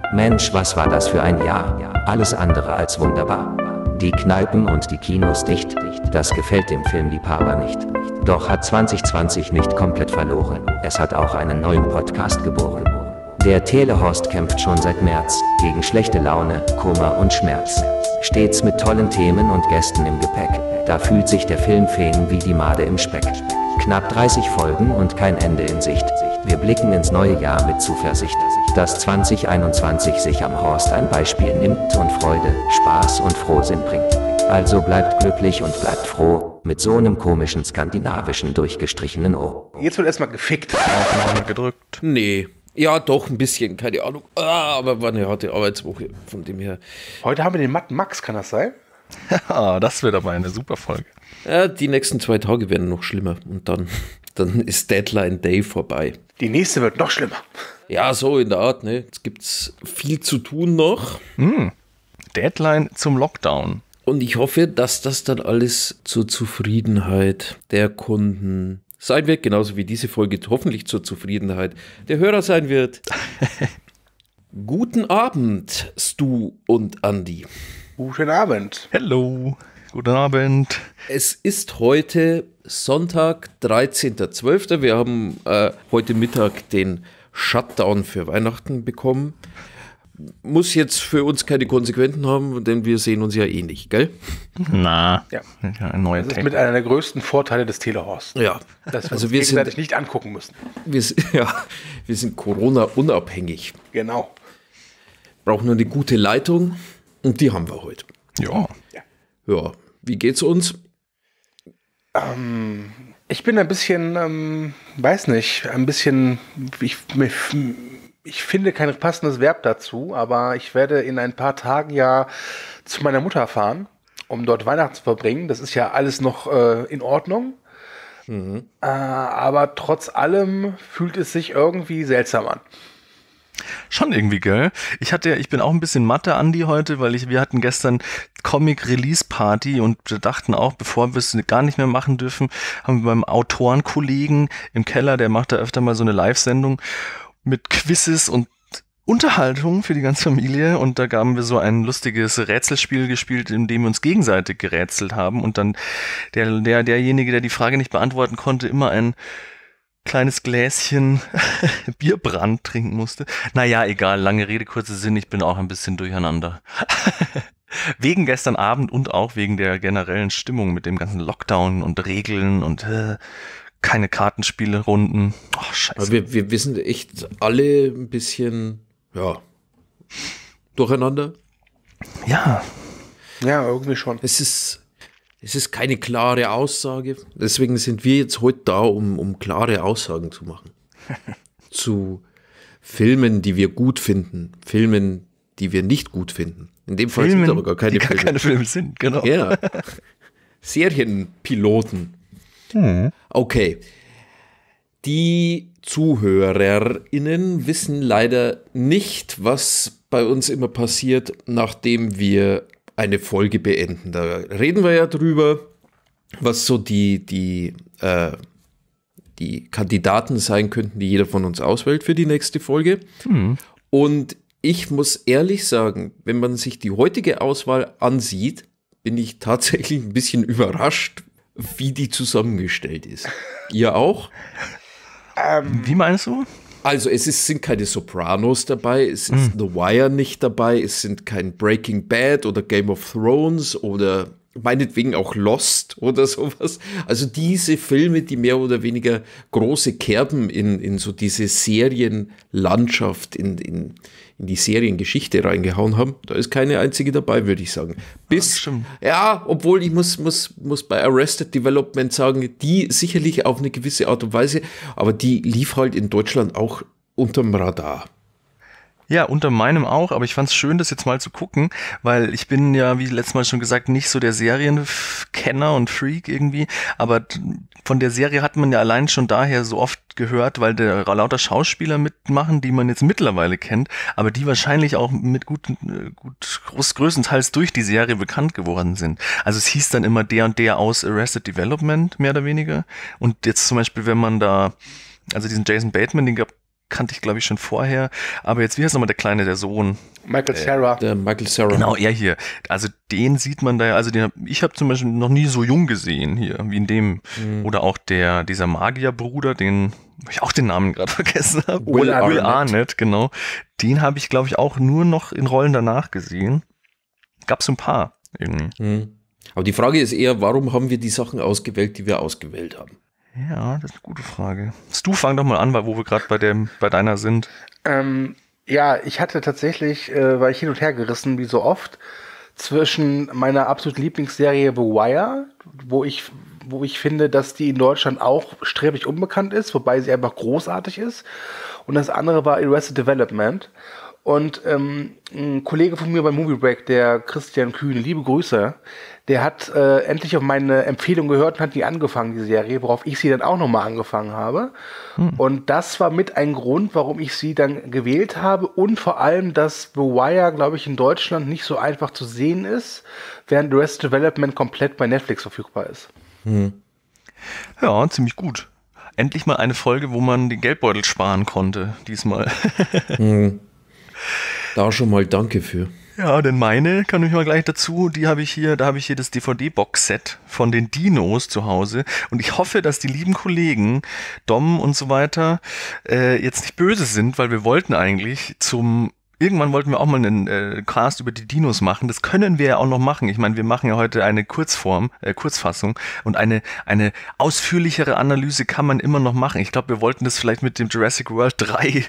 Mensch, was war das für ein Jahr? Alles andere als wunderbar. Die Kneipen und die Kinos dicht, das gefällt dem Filmliebhaber nicht. Doch hat 2020 nicht komplett verloren, es hat auch einen neuen Podcast geboren. Der Telehorst kämpft schon seit März gegen schlechte Laune, Kummer und Schmerz. Stets mit tollen Themen und Gästen im Gepäck, da fühlt sich der Filmfan wie die Made im Speck. Knapp 30 Folgen und kein Ende in Sicht. Wir blicken ins neue Jahr mit Zuversicht, dass 2021 sich am Horst ein Beispiel nimmt und Freude, Spaß und Frohsinn bringt. Also bleibt glücklich und bleibt froh, mit so einem komischen skandinavischen durchgestrichenen O. Jetzt wird erstmal gefickt. Aufnahme gedrückt. Nee. Ja, doch, ein bisschen, keine Ahnung. Aber war eine harte Arbeitswoche, von dem her. Heute haben wir den Matten Max, kann das sein? Ja, das wird aber eine super Folge. Ja, die nächsten 2 Tage werden noch schlimmer. Und dann ist Deadline Day vorbei. Die nächste wird noch schlimmer. Ja, so in der Art, ne? Jetzt gibt's viel zu tun noch. Deadline zum Lockdown. Und ich hoffe, dass das dann alles zur Zufriedenheit der Kunden sein wird, genauso wie diese Folge hoffentlich zur Zufriedenheit der Hörer sein wird. Guten Abend, Stu und Andi. Guten Abend. Hello, guten Abend. Es ist heute Sonntag, 13.12. Wir haben heute Mittag den Shutdown für Weihnachten bekommen. Muss jetzt für uns keine Konsequenzen haben, denn wir sehen uns ja eh nicht, gell? Na, Ja. ein neuer Das ist Tag. mit einer der größten Vorteile des Telehorst. Ja, Dass wir also uns wir gegenseitig sind, nicht angucken müssen. wir sind Corona-unabhängig. Genau. Brauchen nur eine gute Leitung und die haben wir heute. Ja. Ja, wie geht's uns? Ich bin ein bisschen, weiß nicht, ein bisschen, ich finde kein passendes Verb dazu, aber ich werde in ein paar Tagen ja zu meiner Mutter fahren, um dort Weihnachten zu verbringen. Das ist ja alles noch in Ordnung. Aber trotz allem fühlt es sich irgendwie seltsam an. Schon irgendwie, gell? Ich bin auch ein bisschen Mathe, Andi, heute, weil wir hatten gestern Comic-Release-Party und wir dachten auch, bevor wir es gar nicht mehr machen dürfen, haben wir beim Autorenkollegen im Keller, der macht da öfter mal so eine Live-Sendung mit Quizzes und Unterhaltung für die ganze Familie und da haben wir so ein lustiges Rätselspiel gespielt, in dem wir uns gegenseitig gerätselt haben und dann derjenige, der die Frage nicht beantworten konnte, immer ein kleines Gläschen Bierbrand trinken musste. Naja, egal, lange Rede, kurzer Sinn, ich bin auch ein bisschen durcheinander. Wegen gestern Abend und auch wegen der generellen Stimmung mit dem ganzen Lockdown und Regeln und keine Kartenspielerunden. Oh, scheiße. Aber wir sind echt alle ein bisschen, ja, durcheinander. Ja. Ja, irgendwie schon. Es ist keine klare Aussage. Deswegen sind wir jetzt heute da, um klare Aussagen zu machen. Zu Filmen, die wir gut finden. Filmen, die wir nicht gut finden. In dem Fall sind es aber gar keine die Filme. Gar keine Filme sind, genau. Ja. Serienpiloten. Okay. Die ZuhörerInnen wissen leider nicht, was bei uns immer passiert, nachdem wir eine Folge beenden. Da reden wir ja drüber, was so die Kandidaten sein könnten, die jeder von uns auswählt für die nächste Folge. Und ich muss ehrlich sagen, wenn man sich die heutige Auswahl ansieht, bin ich tatsächlich ein bisschen überrascht, wie die zusammengestellt ist. Ihr auch? Wie meinst du? Also sind keine Sopranos dabei, es ist The Wire nicht dabei, es sind kein Breaking Bad oder Game of Thrones oder meinetwegen auch Lost oder sowas. Also diese Filme, die mehr oder weniger große Kerben in so diese Serienlandschaft, in die Seriengeschichte reingehauen haben, da ist keine einzige dabei, würde ich sagen. Ja, obwohl ich muss bei Arrested Development sagen, die sicherlich auf eine gewisse Art und Weise, aber die lief halt in Deutschland auch unterm Radar. Ja, unter meinem auch, aber ich fand's schön, das jetzt mal zu gucken, weil ich bin ja, wie letztes Mal schon gesagt, nicht so der Serienkenner und Freak irgendwie, aber von der Serie hat man ja allein schon daher so oft gehört, weil da lauter Schauspieler mitmachen, die man jetzt mittlerweile kennt, aber die wahrscheinlich auch mit größtenteils durch die Serie bekannt geworden sind. Also es hieß dann immer der und der aus Arrested Development, mehr oder weniger, und jetzt zum Beispiel, wenn man da, also diesen Jason Bateman, den kannte ich, glaube ich, schon vorher. Aber jetzt, wie heißt nochmal der Kleine, der Sohn? Michael Cera. Der Michael Cera. Genau, er hier. Also den sieht man da ja, also ich habe zum Beispiel noch nie so jung gesehen hier, wie in dem. Oder auch dieser Magierbruder, den ich auch den Namen gerade vergessen habe. Will Arnett, genau. Den habe ich, glaube ich, auch nur noch in Rollen danach gesehen. Gab es ein paar irgendwie. Aber die Frage ist eher, warum haben wir die Sachen ausgewählt, die wir ausgewählt haben? Ja, das ist eine gute Frage. Stu, fang doch mal an, wo wir gerade bei deiner sind. Ja, ich hatte tatsächlich, war ich hin und her gerissen, wie so oft, zwischen meiner absoluten Lieblingsserie The Wire, wo ich finde, dass die in Deutschland auch sträflich unbekannt ist, wobei sie einfach großartig ist. Und das andere war Arrested Development. Und ein Kollege von mir bei Movie Break, der Christian Kühn, liebe Grüße, der hat endlich auf meine Empfehlung gehört und hat die angefangen, die Serie, worauf ich sie dann auch nochmal angefangen habe. Und das war mit ein Grund, warum ich sie dann gewählt habe und vor allem, dass The Wire, glaube ich, in Deutschland nicht so einfach zu sehen ist, während Arrested Development komplett bei Netflix verfügbar ist. Ja, ziemlich gut. Endlich mal eine Folge, wo man den Geldbeutel sparen konnte, diesmal. Da schon mal danke für. Ja, denn meine, kann ich mal gleich dazu, da habe ich hier das DVD-Box-Set von den Dinos zu Hause und ich hoffe, dass die lieben Kollegen, Dom und so weiter, jetzt nicht böse sind, weil wir wollten eigentlich irgendwann wollten wir auch mal einen Cast über die Dinos machen. Das können wir ja auch noch machen. Ich meine, wir machen ja heute eine Kurzfassung und eine ausführlichere Analyse kann man immer noch machen. Ich glaube, wir wollten das vielleicht mit dem Jurassic World 3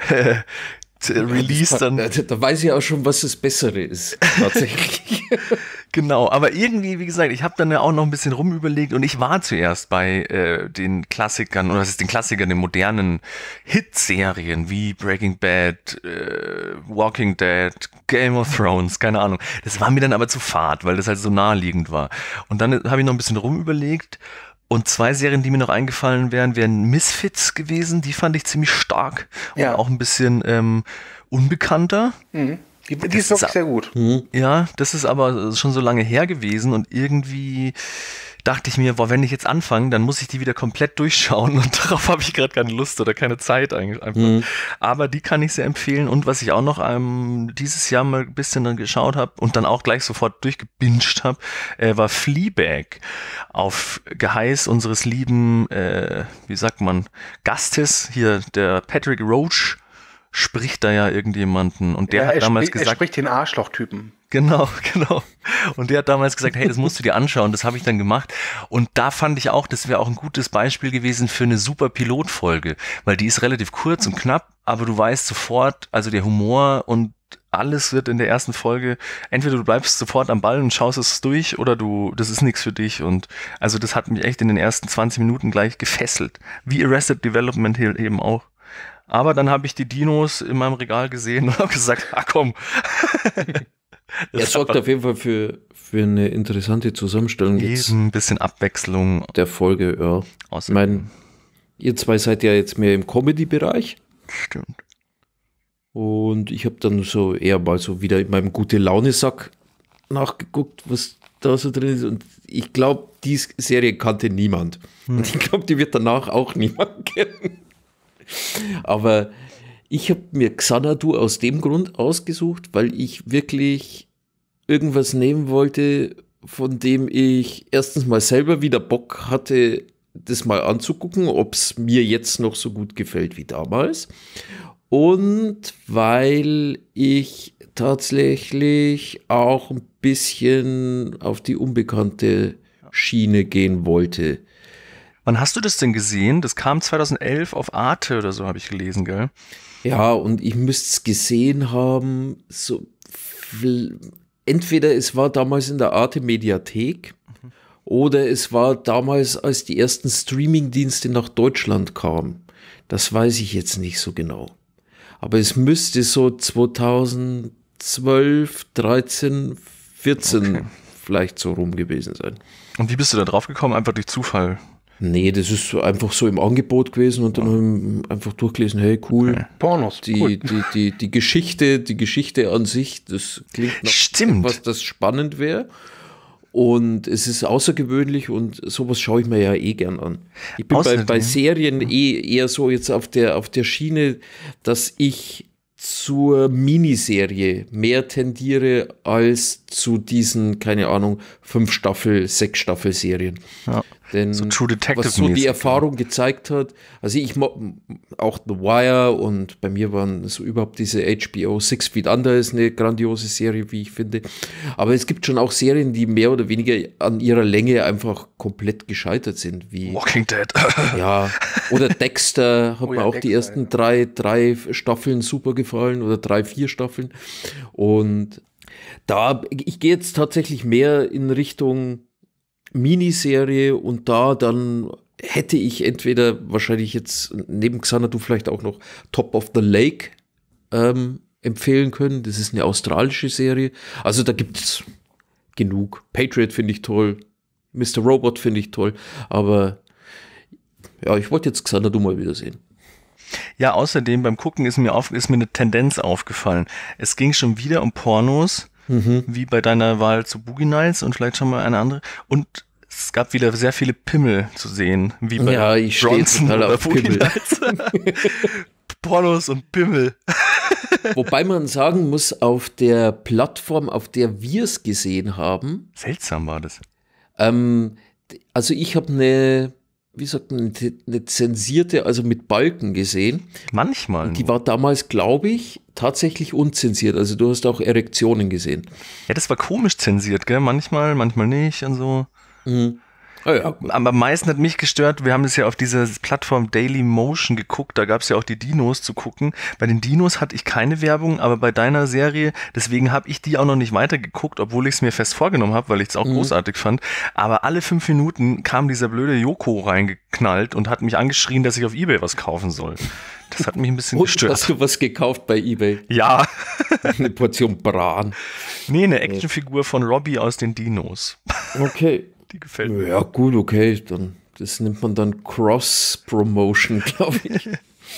Release dann. Da weiß ich auch schon, was das Bessere ist, tatsächlich. Genau, aber irgendwie, wie gesagt, ich habe dann ja auch noch ein bisschen rumüberlegt und ich war zuerst bei den Klassikern, oder was ist den Klassikern, den modernen Hit-Serien wie Breaking Bad, Walking Dead, Game of Thrones, keine Ahnung. Das war mir dann aber zu fad, weil das halt so naheliegend war. Und dann habe ich noch ein bisschen rumüberlegt. Und 2 Serien, die mir noch eingefallen wären Misfits gewesen. Die fand ich ziemlich stark und auch ein bisschen unbekannter. Die ist wirklich sehr gut. Ja, das ist aber schon so lange her gewesen und irgendwie dachte ich mir, boah, wenn ich jetzt anfange, dann muss ich die wieder komplett durchschauen und darauf habe ich gerade keine Lust oder keine Zeit eigentlich einfach. Aber die kann ich sehr empfehlen und was ich auch noch dieses Jahr mal ein bisschen dann geschaut habe und dann auch gleich sofort durchgebinged habe, war Fleabag auf Geheiß unseres lieben, wie sagt man, Gastes, hier der Patrick Roach spricht da ja irgendjemanden und der hat damals gesagt... Er spricht den Arschloch-Typen. Genau. Und der hat damals gesagt, hey, das musst du dir anschauen. Das habe ich dann gemacht. Und da fand ich auch, das wäre auch ein gutes Beispiel gewesen für eine super Pilotfolge, weil die ist relativ kurz und knapp, aber du weißt sofort, also der Humor und alles wird in der ersten Folge, entweder du bleibst sofort am Ball und schaust es durch oder das ist nichts für dich. Und also das hat mich echt in den ersten 20 Minuten gleich gefesselt. Wie Arrested Development eben auch. Aber dann habe ich die Dinos in meinem Regal gesehen und habe gesagt, komm. Er sorgt auf jeden Fall für eine interessante Zusammenstellung. Ein bisschen Abwechslung. Der Folge, ja. Ich meine, ihr 2 seid ja jetzt mehr im Comedy-Bereich. Stimmt. Und ich habe dann so eher mal so wieder in meinem Gute-Laune-Sack nachgeguckt, was da so drin ist. Und ich glaube, die Serie kannte niemand. Und ich glaube, die wird danach auch niemand kennen. Aber ich habe mir Xanadu aus dem Grund ausgesucht, weil ich wirklich irgendwas nehmen wollte, von dem ich erstens mal selber wieder Bock hatte, das mal anzugucken, ob es mir jetzt noch so gut gefällt wie damals. Und weil ich tatsächlich auch ein bisschen auf die unbekannte Schiene gehen wollte. Wann hast du das denn gesehen? Das kam 2011 auf Arte oder so, habe ich gelesen, gell? Ja, und ich müsste es gesehen haben, so entweder es war damals in der Arte-Mediathek oder es war damals, als die ersten Streaming-Dienste nach Deutschland kamen. Das weiß ich jetzt nicht so genau. Aber es müsste so 2012, 13, 14 vielleicht so rum gewesen sein. Und wie bist du da drauf gekommen? Einfach durch Zufall? Nee, das ist einfach so im Angebot gewesen und dann haben wir einfach durchgelesen, hey, cool. Okay. Pornos. Die Geschichte an sich, das klingt nach Stimmt. was das spannend wäre. Und es ist außergewöhnlich und sowas schaue ich mir ja eh gern an. Ich bin bei Serien eher so jetzt auf der Schiene, dass ich zur Miniserie mehr tendiere als zu diesen, keine Ahnung, 6-Staffel-Serien. Ja. Denn so True Detective was so die Erfahrung gezeigt hat, also ich auch The Wire und bei mir waren so überhaupt diese HBO 6 Feet Under ist eine grandiose Serie, wie ich finde. Aber es gibt schon auch Serien, die mehr oder weniger an ihrer Länge einfach komplett gescheitert sind. Wie Walking Dead. Ja, oder Dexter hat mir auch Dexter, die ersten drei Staffeln super gefallen oder 3-4 Staffeln. Und ich gehe jetzt tatsächlich mehr in Richtung Miniserie und dann hätte ich entweder wahrscheinlich jetzt neben Xanadu vielleicht auch noch Top of the Lake empfehlen können. Das ist eine australische Serie. Also da gibt es genug. Patriot finde ich toll. Mr. Robot finde ich toll. Aber ja, ich wollte jetzt Xanadu mal wieder sehen. Ja, außerdem beim Gucken ist mir eine Tendenz aufgefallen. Es ging schon wieder um Pornos, wie bei deiner Wahl zu Boogie Nights und vielleicht schon mal eine andere. Und es gab wieder sehr viele Pimmel zu sehen, wie bei ich Bronson oder auf Boogie Pimmel. Nights. Pornos und Pimmel. Wobei man sagen muss, auf der Plattform, auf der wir es gesehen haben. Seltsam war das. Also ich habe eine zensierte, also mit Balken gesehen. Manchmal. Die war damals, glaube ich, tatsächlich unzensiert. Also du hast auch Erektionen gesehen. Ja, das war komisch zensiert, gell? Manchmal nicht und so. Mhm. Oh ja. Aber am meisten hat mich gestört, wir haben das ja auf dieser Plattform Daily Motion geguckt, da gab es ja auch die Dinos zu gucken. Bei den Dinos hatte ich keine Werbung, aber bei deiner Serie, deswegen habe ich die auch noch nicht weitergeguckt, obwohl ich es mir fest vorgenommen habe, weil ich es auch großartig fand. Aber alle 5 Minuten kam dieser blöde Joko reingeknallt und hat mich angeschrien, dass ich auf eBay was kaufen soll. Das hat mich ein bisschen gestört. Hast du was gekauft bei eBay? Ja. Eine Portion Bran. Nee, eine Actionfigur von Robbie aus den Dinos. Okay. Die gefällt mir. Ja, gut, okay. Das nennt man dann Cross-Promotion, glaube ich.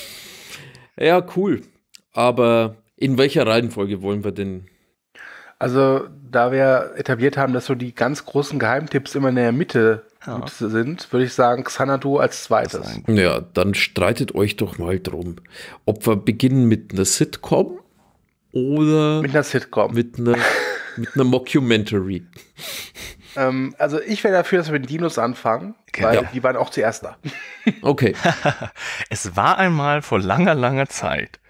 Ja, cool. Aber in welcher Reihenfolge wollen wir denn? Also, da wir etabliert haben, dass so die ganz großen Geheimtipps immer in der Mitte gut sind, würde ich sagen, Xanadu als zweites. Ja, dann streitet euch doch mal drum, ob wir beginnen mit einer Sitcom oder mit einer Sitcom. Mit einer Mockumentary. Also ich wäre dafür, dass wir mit den Dinos anfangen, weil die waren auch zuerst da. Okay. Es war einmal vor langer, langer Zeit.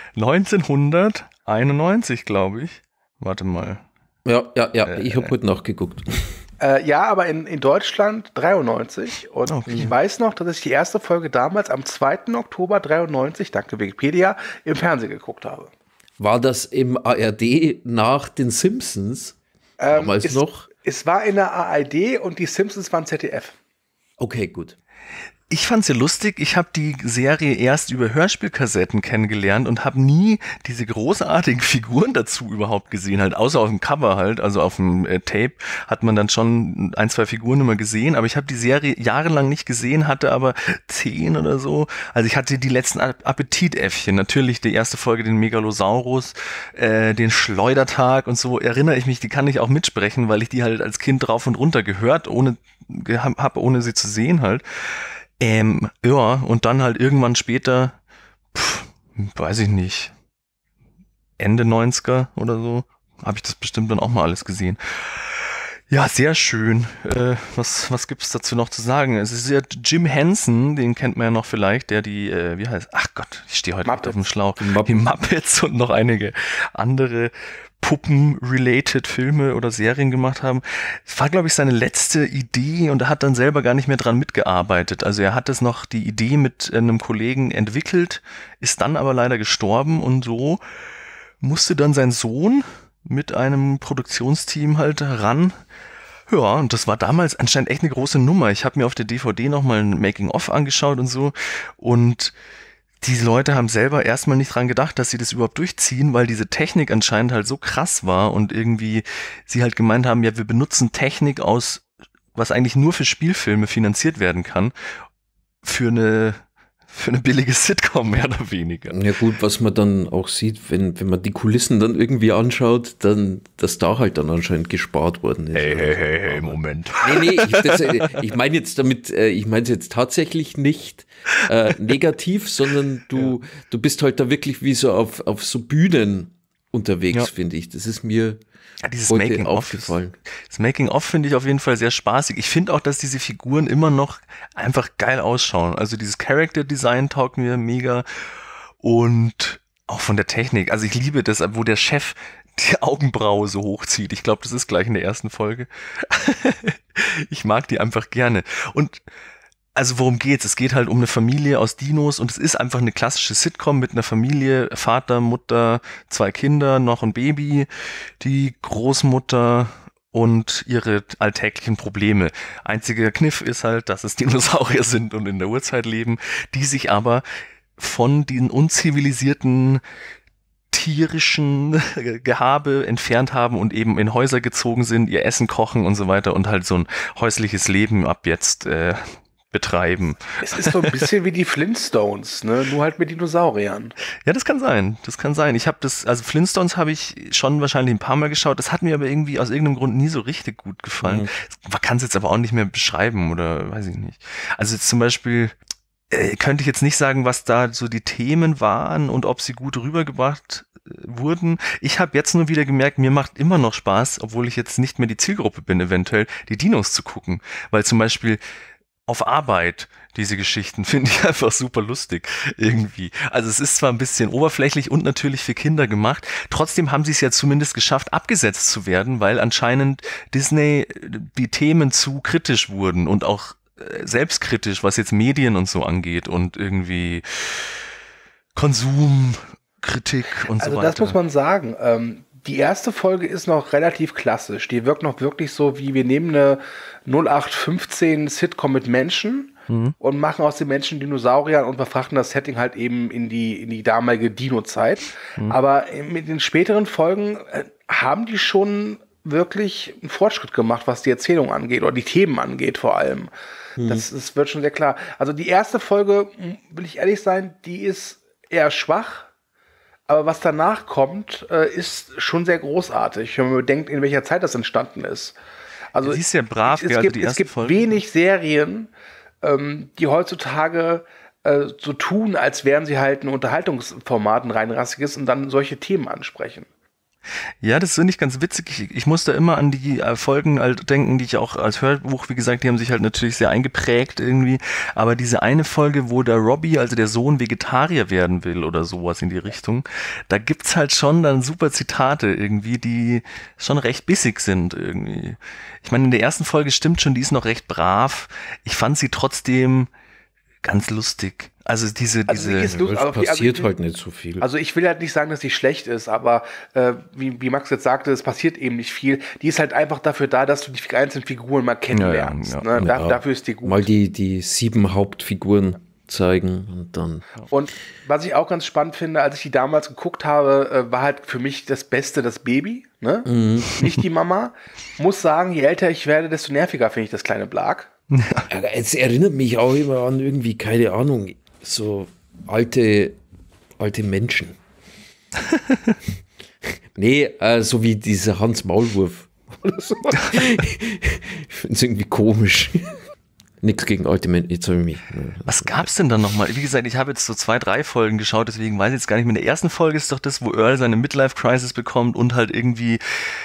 1991, glaube ich. Warte mal. Ja, ich habe heute nachgeguckt. Ja, aber in Deutschland 93. Und ich weiß noch, dass ich die erste Folge damals am 2. Oktober 93, danke Wikipedia, im Fernsehen geguckt habe. War das im ARD nach den Simpsons? Damals noch? Es war in der ARD und die Simpsons waren ZDF. Okay, gut. Ich fand's ja lustig, ich habe die Serie erst über Hörspielkassetten kennengelernt und habe nie diese großartigen Figuren dazu überhaupt gesehen, halt außer auf dem Cover halt, also auf dem Tape hat man dann schon 1, 2 Figuren immer gesehen, aber ich habe die Serie jahrelang nicht gesehen, hatte aber 10 oder so, also ich hatte die letzten Appetitäffchen, natürlich die erste Folge, den Megalosaurus, den Schleudertag und so, erinnere ich mich, die kann ich auch mitsprechen, weil ich die halt als Kind rauf und runter gehört, ohne sie zu sehen halt. Ja, und dann halt irgendwann später, weiß ich nicht, Ende 90er oder so, habe ich das bestimmt dann auch mal alles gesehen. Ja, sehr schön. Was gibt's dazu noch zu sagen? Es ist ja Jim Henson, den kennt man ja noch vielleicht, der die, wie heißt, ach Gott, ich stehe heute auf dem Schlauch. Die Muppets und noch einige andere Puppen-related Filme oder Serien gemacht haben. Es war, glaube ich, seine letzte Idee und er hat dann selber gar nicht mehr dran mitgearbeitet. Also er hat es noch die Idee mit einem Kollegen entwickelt, ist dann aber leider gestorben und so musste dann sein Sohn mit einem Produktionsteam halt ran. Ja, und das war damals anscheinend echt eine große Nummer. Ich habe mir auf der DVD nochmal ein Making-of angeschaut und so und die Leute haben selber erstmal nicht dran gedacht, dass sie das überhaupt durchziehen, weil diese Technik anscheinend halt so krass war und irgendwie sie halt gemeint haben, ja, wir benutzen Technik was eigentlich nur für Spielfilme finanziert werden kann, für für eine billige Sitcom, mehr oder weniger. Ja gut, was man dann auch sieht, wenn man die Kulissen dann irgendwie anschaut, dann, dass da halt dann anscheinend gespart worden ist. Hey, Moment. Nee, ich meine jetzt damit, ich meine es jetzt tatsächlich nicht negativ, sondern du bist halt da wirklich wie so auf so Bühnen unterwegs, finde ich. Das ist mir dieses heute Making-of aufgefallen. Das Making-of finde ich auf jeden Fall sehr spaßig. Ich finde auch, dass diese Figuren immer noch einfach geil ausschauen. Also dieses Character-Design taugt mir mega und auch von der Technik. Also ich liebe das, wo der Chef die Augenbraue so hochzieht. Ich glaube, das ist gleich in der ersten Folge. Ich mag die einfach gerne. Und also worum geht's? Es geht halt um eine Familie aus Dinos und es ist einfach eine klassische Sitcom mit einer Familie, Vater, Mutter, 2 Kinder, noch ein Baby, die Großmutter und ihre alltäglichen Probleme. Einziger Kniff ist halt, dass es Dinosaurier sind und in der Urzeit leben, die sich aber von den unzivilisierten tierischen Gehabe entfernt haben und eben in Häuser gezogen sind, ihr Essen kochen und so weiter und halt so ein häusliches Leben ab jetzt betreiben. Es ist so ein bisschen wie die Flintstones, ne? Nur halt mit Dinosauriern. Ja, das kann sein. Ich habe also Flintstones habe ich schon wahrscheinlich ein paar Mal geschaut. Das hat mir aber irgendwie aus irgendeinem Grund nie so richtig gut gefallen. Man kann es jetzt aber auch nicht mehr beschreiben oder weiß ich nicht. Also jetzt zum Beispiel könnte ich jetzt nicht sagen, was da so die Themen waren und ob sie gut rübergebracht wurden. Ich habe jetzt nur wieder gemerkt, mir macht immer noch Spaß, obwohl ich jetzt nicht mehr die Zielgruppe bin, eventuell die Dinos zu gucken. Weil zum Beispiel auf Arbeit, diese Geschichten, finde ich einfach super lustig irgendwie. Also es ist zwar ein bisschen oberflächlich und natürlich für Kinder gemacht, trotzdem haben sie es ja zumindest geschafft, abgesetzt zu werden, weil anscheinend Disney die Themen zu kritisch wurden und auch selbstkritisch, was jetzt Medien und so angeht und irgendwie Konsumkritik und so weiter. Also das muss man sagen. Die erste Folge ist noch relativ klassisch. Die wirkt noch wirklich so, wie wir nehmen eine 0815 Sitcom mit Menschen und machen aus den Menschen Dinosaurier und verfrachten das Setting halt eben in die damalige Dino-Zeit. Aber mit den späteren Folgen haben die schon wirklich einen Fortschritt gemacht, was die Erzählung angeht oder die Themen angeht vor allem. Das wird schon sehr klar. Also die erste Folge, will ich ehrlich sein, die ist eher schwach. Aber was danach kommt, ist schon sehr großartig, wenn man bedenkt, in welcher Zeit das entstanden ist. Also sie ist ja brav, es gibt wenig Serien, die heutzutage so tun, als wären sie halt ein Unterhaltungsformat, ein rein rassiges und dann solche Themen ansprechen. Ja, das finde ich ganz witzig. Ich muss da immer an die Folgen halt denken, die ich auch als Hörbuch, wie gesagt, die haben sich halt natürlich sehr eingeprägt irgendwie. Aber diese eine Folge, wo der Robbie, also der Sohn, Vegetarier werden will oder sowas in die Richtung, da gibt's halt schon dann super Zitate irgendwie, die schon recht bissig sind irgendwie. Ich meine, in der ersten Folge stimmt schon, die ist noch recht brav. Ich fand sie trotzdem ganz lustig. Also diese passiert halt nicht so viel. Also ich will halt nicht sagen, dass die schlecht ist, aber wie Max jetzt sagte, es passiert eben nicht viel. Die ist halt einfach dafür da, dass du die einzelnen Figuren mal kennenlernst. Ja. Ne? Dafür ist die gut. Mal die 7 Hauptfiguren zeigen und dann. Und was ich auch ganz spannend finde, als ich die damals geguckt habe, war halt für mich das Beste das Baby, ne? Nicht die Mama. Muss sagen, je älter ich werde, desto nerviger finde ich das kleine Blag. Ja, es erinnert mich auch immer an irgendwie, keine Ahnung, so alte Menschen. Nee, so wie dieser Hans Maulwurf oder so. Ich finde es irgendwie komisch. Nichts gegen alte Menschen. Jetzt habe ich mich. Was gab's denn dann nochmal? Wie gesagt, ich habe jetzt so 2, 3 Folgen geschaut, deswegen weiß ich jetzt gar nicht mehr. In der ersten Folge ist doch das, wo Earl seine Midlife-Crisis bekommt und halt irgendwie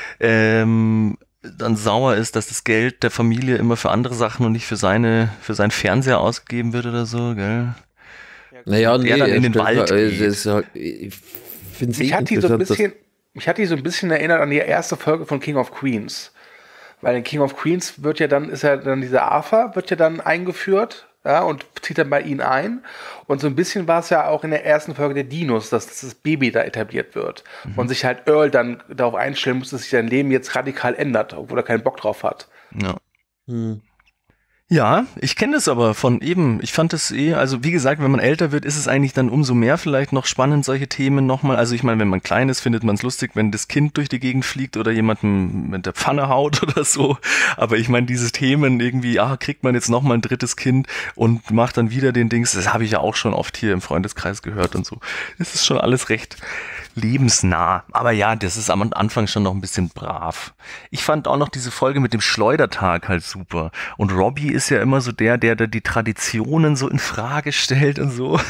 dann sauer ist, dass das Geld der Familie immer für andere Sachen und nicht für seinen Fernseher ausgegeben wird oder so, gell? Naja, der dann in den Wald geht. Halt, mich hat die so ein bisschen erinnert an die erste Folge von King of Queens. Weil in King of Queens ist ja dann dieser Arthur, wird ja dann eingeführt, ja, und zieht dann bei ihnen ein. Und so ein bisschen war es ja auch in der ersten Folge der Dinos, dass das Baby da etabliert wird. Und sich halt Earl dann darauf einstellen muss, dass sich sein Leben jetzt radikal ändert, obwohl er keinen Bock drauf hat. Ja. Ja, ich kenne das aber von eben, ich fand das also wie gesagt, wenn man älter wird, ist es eigentlich dann umso mehr vielleicht noch spannend, solche Themen nochmal. Also ich meine, wenn man klein ist, findet man es lustig, wenn das Kind durch die Gegend fliegt oder jemanden mit der Pfanne haut oder so. Aber ich meine, diese Themen irgendwie, kriegt man jetzt nochmal ein drittes Kind und macht dann wieder den Dings, das habe ich ja auch schon oft hier im Freundeskreis gehört und so. Das ist schon alles recht lebensnah. Aber ja, das ist am Anfang schon noch ein bisschen brav. Ich fand auch noch diese Folge mit dem Schleudertag halt super. Und Robbie ist ja immer so der da die Traditionen so in Frage stellt und so.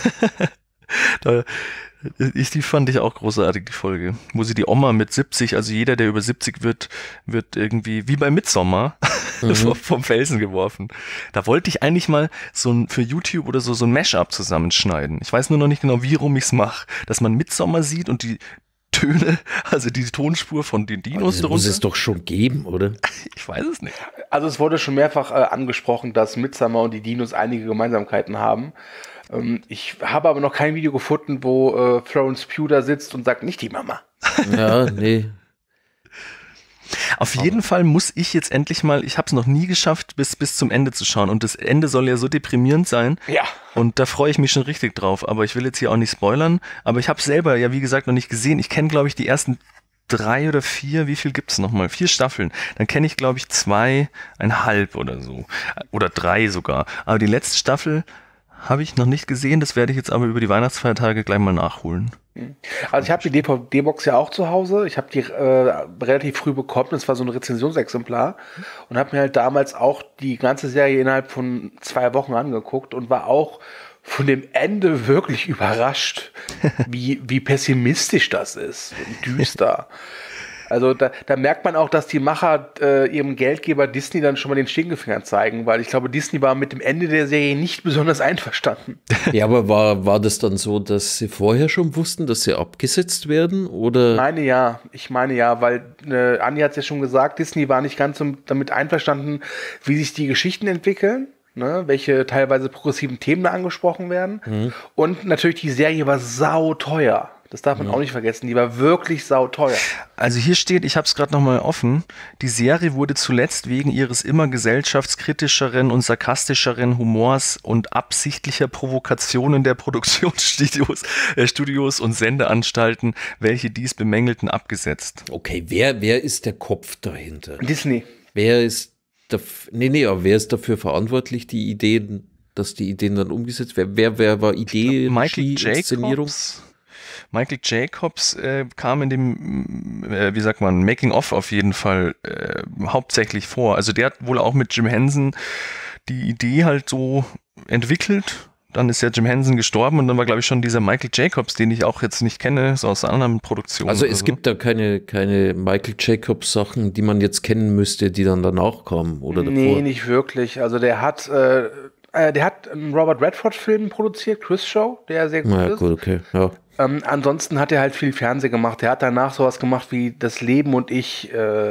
Die fand ich auch großartig, die Folge. Wo sie die Oma mit 70, also jeder, der über 70 wird irgendwie, wie bei Midsommar, vom Felsen geworfen. Da wollte ich eigentlich mal für YouTube oder so ein Mashup zusammenschneiden. Ich weiß nur noch nicht genau, wie rum ich's mache. Dass man Midsommar sieht und die Töne, also die Tonspur von den Dinos darunter. Muss es doch schon geben, oder? Ich weiß es nicht. Also es wurde schon mehrfach angesprochen, dass Midsommar und die Dinos einige Gemeinsamkeiten haben. Ich habe aber noch kein Video gefunden, wo Florence Pugh da sitzt und sagt, nicht die Mama. Ja, nee. Auf jeden Fall muss ich jetzt endlich mal, ich habe es noch nie geschafft, bis zum Ende zu schauen. Und das Ende soll ja so deprimierend sein. Ja. Und da freue ich mich schon richtig drauf. Aber ich will jetzt hier auch nicht spoilern. Aber ich habe es selber ja, wie gesagt, noch nicht gesehen. Ich kenne, glaube ich, die ersten 3 oder 4, wie viel gibt's nochmal? 4 Staffeln. Dann kenne ich, glaube ich, 2,5 oder so. Oder 3 sogar. Aber die letzte Staffel habe ich noch nicht gesehen. Das werde ich jetzt aber über die Weihnachtsfeiertage gleich mal nachholen. Also ich habe die DVD-Box ja auch zu Hause. Ich habe die relativ früh bekommen. Das war so ein Rezensionsexemplar. Und habe mir halt damals auch die ganze Serie innerhalb von 2 Wochen angeguckt und war auch von dem Ende wirklich überrascht, wie pessimistisch das ist und düster. Also da merkt man auch, dass die Macher ihrem Geldgeber Disney dann schon mal den Stinkefinger zeigen, weil ich glaube, Disney war mit dem Ende der Serie nicht besonders einverstanden. Ja, aber war das dann so, dass sie vorher schon wussten, dass sie abgesetzt werden? Oder? Ich meine ja, weil Andi hat es ja schon gesagt, Disney war nicht ganz so damit einverstanden, wie sich die Geschichten entwickeln. Ne, welche teilweise progressiven Themen da angesprochen werden. Und natürlich die Serie war sauteuer. Das darf man auch nicht vergessen. Die war wirklich sauteuer. Also hier steht, ich habe es gerade nochmal offen, die Serie wurde zuletzt wegen ihres immer gesellschaftskritischeren und sarkastischeren Humors und absichtlicher Provokationen der Produktionsstudios Studios und Sendeanstalten, welche dies bemängelten, abgesetzt. Okay, wer ist der Kopf dahinter? Disney. Wer ist aber wer ist dafür verantwortlich, dass die Ideen dann umgesetzt werden? Wer war Idee, Michael Inszenierung? Michael Jacobs kam in dem, wie sagt man, Making-of auf jeden Fall hauptsächlich vor. Also der hat wohl auch mit Jim Henson die Idee halt so entwickelt. Dann ist ja Jim Henson gestorben und dann war, glaube ich, schon dieser Michael Jacobs, den ich auch jetzt nicht kenne, so aus anderen Produktionen. Also es gibt da keine Michael Jacobs Sachen, die man jetzt kennen müsste, die dann danach kamen oder davor? Nee, nicht wirklich. Also der hat einen Robert Redford-Film produziert, Chris Show, der sehr gut ist. Ja, gut, okay, ja. Ansonsten hat er halt viel Fernsehen gemacht. Er hat danach sowas gemacht wie Das Leben und ich.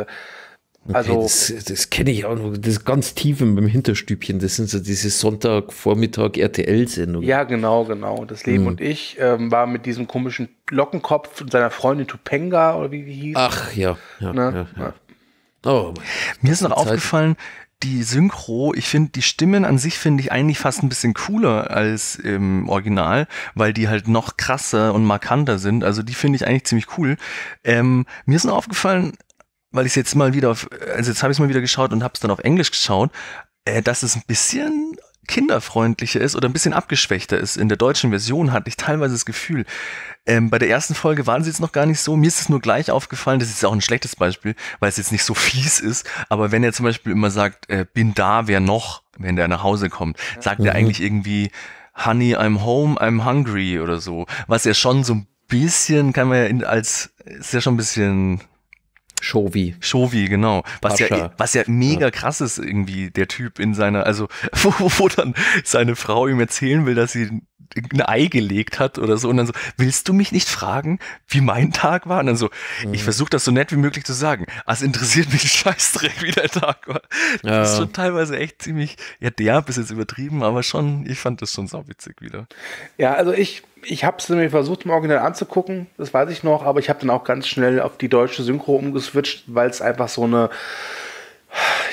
Also das kenne ich auch noch, das ist ganz tief im Hinterstübchen, das sind so diese Sonntagvormittag RTL-Sendungen. Ja, genau. Das Leben und ich war mit diesem komischen Lockenkopf und seiner Freundin Topanga, oder wie die hieß. Ach, ja. Ne? Ja. Oh, mir ist noch aufgefallen, die Synchro, ich finde, die Stimmen an sich finde ich eigentlich fast ein bisschen cooler als im Original, weil die halt noch krasser und markanter sind. Also die finde ich eigentlich ziemlich cool. Mir ist noch aufgefallen, weil ich es jetzt mal wieder jetzt habe ich es mal wieder geschaut und habe es dann auf Englisch geschaut, dass es ein bisschen kinderfreundlicher ist oder ein bisschen abgeschwächter ist. In der deutschen Version hatte ich teilweise das Gefühl, bei der ersten Folge waren sie jetzt noch gar nicht so. Mir ist es nur gleich aufgefallen, das ist auch ein schlechtes Beispiel, weil es jetzt nicht so fies ist, aber wenn er zum Beispiel immer sagt, bin da, wer noch, wenn der nach Hause kommt, sagt er eigentlich irgendwie, Honey, I'm home, I'm hungry oder so, was ja schon so ein bisschen, kann man ja ist ja schon ein bisschen Shovi, genau. Was ja mega krass ist irgendwie, der Typ in seiner, also wo dann seine Frau ihm erzählen will, dass sie ein Ei gelegt hat oder so und dann so, willst du mich nicht fragen, wie mein Tag war? Und dann so, ich versuche das so nett wie möglich zu sagen. Es interessiert mich Scheißdreck, wie der Tag war. Das ist schon teilweise echt ziemlich, ja, derb ist jetzt übertrieben, aber schon, ich fand das schon sauwitzig wieder. Ja, also ich habe es mir versucht, im Original anzugucken, das weiß ich noch, aber ich habe dann auch ganz schnell auf die deutsche Synchro umgeswitcht, weil es einfach so eine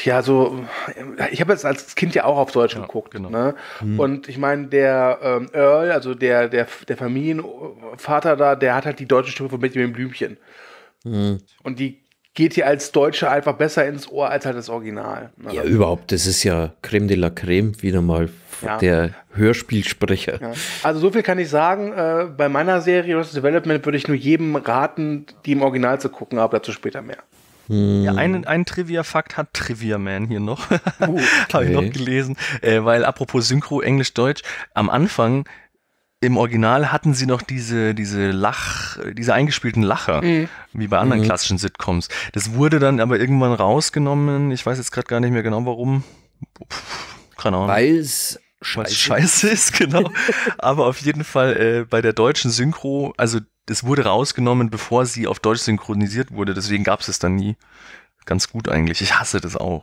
Ja, so, ich habe jetzt als Kind ja auch auf Deutsch geguckt. genau. Ne? Und ich meine, der Earl, also der Familienvater da, der hat halt die deutsche Stimme von Benjamin Blümchen. Und die geht hier als Deutsche einfach besser ins Ohr als halt das Original. Ne? Ja, überhaupt, das ist ja Creme de la Creme, wieder mal der Hörspielsprecher. Ja. Also so viel kann ich sagen, bei meiner Serie Arrested Development würde ich nur jedem raten, die im Original zu gucken, aber dazu später mehr. Ja, ein Trivia-Fakt hat Trivia Man hier noch. Habe ich noch gelesen. Weil apropos Synchro, Englisch-Deutsch, am Anfang im Original hatten sie noch diese eingespielten Lacher, wie bei anderen klassischen Sitcoms. Das wurde dann aber irgendwann rausgenommen. Ich weiß jetzt gerade gar nicht mehr genau, warum. Keine Ahnung. Weil es scheiße ist, genau. Aber auf jeden Fall bei der deutschen Synchro, also das wurde rausgenommen, bevor sie auf Deutsch synchronisiert wurde, deswegen gab es dann nie. Ganz gut eigentlich. Ich hasse das auch.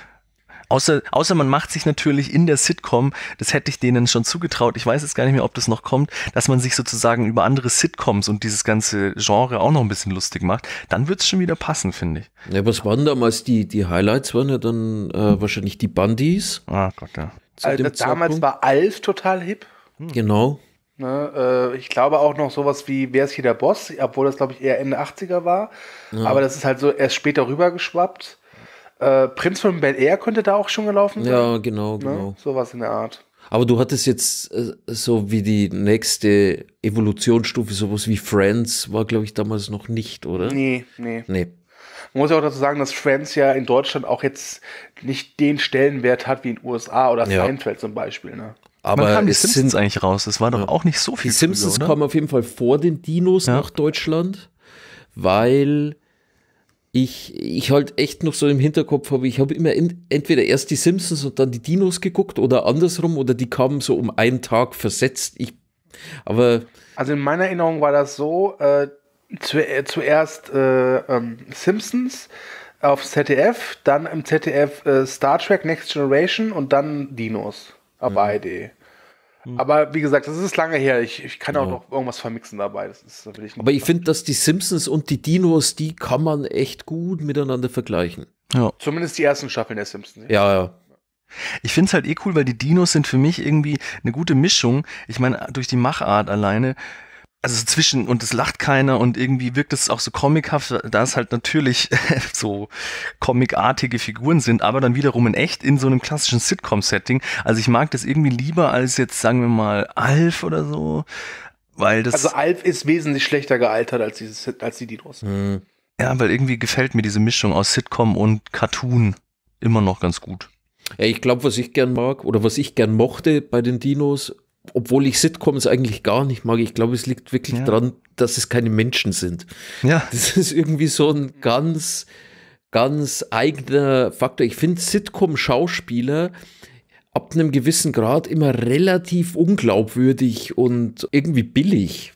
Außer man macht sich natürlich in der Sitcom, das hätte ich denen schon zugetraut, ich weiß jetzt gar nicht mehr, ob das noch kommt, dass man sich sozusagen über andere Sitcoms und dieses ganze Genre auch noch ein bisschen lustig macht, dann wird es schon wieder passen, finde ich. Ja, was waren damals die Highlights? Waren ja dann wahrscheinlich die Bundys. Ah Gott, ja. Damals war Alf total hip. Genau. Ne, ich glaube auch noch sowas wie Wer ist hier der Boss, obwohl das glaube ich eher Ende 80er war. Ja. Aber das ist halt so erst später rübergeschwappt. Prinz von Bel-Air könnte da auch schon gelaufen sein. Ja, genau. Ne? Sowas in der Art. Aber du hattest jetzt so wie die nächste Evolutionsstufe, sowas wie Friends, war glaube ich damals noch nicht, oder? Nee. Man muss ja auch dazu sagen, dass Friends ja in Deutschland auch jetzt nicht den Stellenwert hat wie in den USA oder Seinfeld zum Beispiel. Ne? Aber wann kamen die Simpsons eigentlich raus? Das war doch auch nicht so viel. Die Simpsons kamen auf jeden Fall vor den Dinos nach Deutschland, weil ich halt echt noch so im Hinterkopf habe, ich habe immer entweder erst die Simpsons und dann die Dinos geguckt oder andersrum oder die kamen so um einen Tag versetzt. Also in meiner Erinnerung war das so, zuerst Simpsons auf ZDF, dann im ZDF Star Trek Next Generation und dann Dinos auf ARD. Aber wie gesagt, das ist lange her. Ich kann auch noch irgendwas vermixen dabei. Aber ich finde, dass die Simpsons und die Dinos, die kann man echt gut miteinander vergleichen. Ja. Zumindest die ersten Staffeln der Simpsons. Ja. Ich finde es halt cool, weil die Dinos sind für mich irgendwie eine gute Mischung. Ich meine, durch die Machart alleine, also zwischen, und es lacht keiner und irgendwie wirkt es auch so comichaft, da es halt natürlich so comicartige Figuren sind, aber dann wiederum in echt in so einem klassischen Sitcom-Setting. Also ich mag das irgendwie lieber als jetzt, sagen wir mal, Alf oder so, weil das... Also Alf ist wesentlich schlechter gealtert als die Dinos. Ja, weil irgendwie gefällt mir diese Mischung aus Sitcom und Cartoon immer noch ganz gut. Ja, ich glaube, was ich gern mag oder was ich gern mochte bei den Dinos, obwohl ich Sitcoms eigentlich gar nicht mag, ich glaube, es liegt wirklich dran, dass es keine Menschen sind. Ja. Das ist irgendwie so ein ganz, ganz eigener Faktor. Ich finde Sitcom-Schauspieler ab einem gewissen Grad immer relativ unglaubwürdig und irgendwie billig.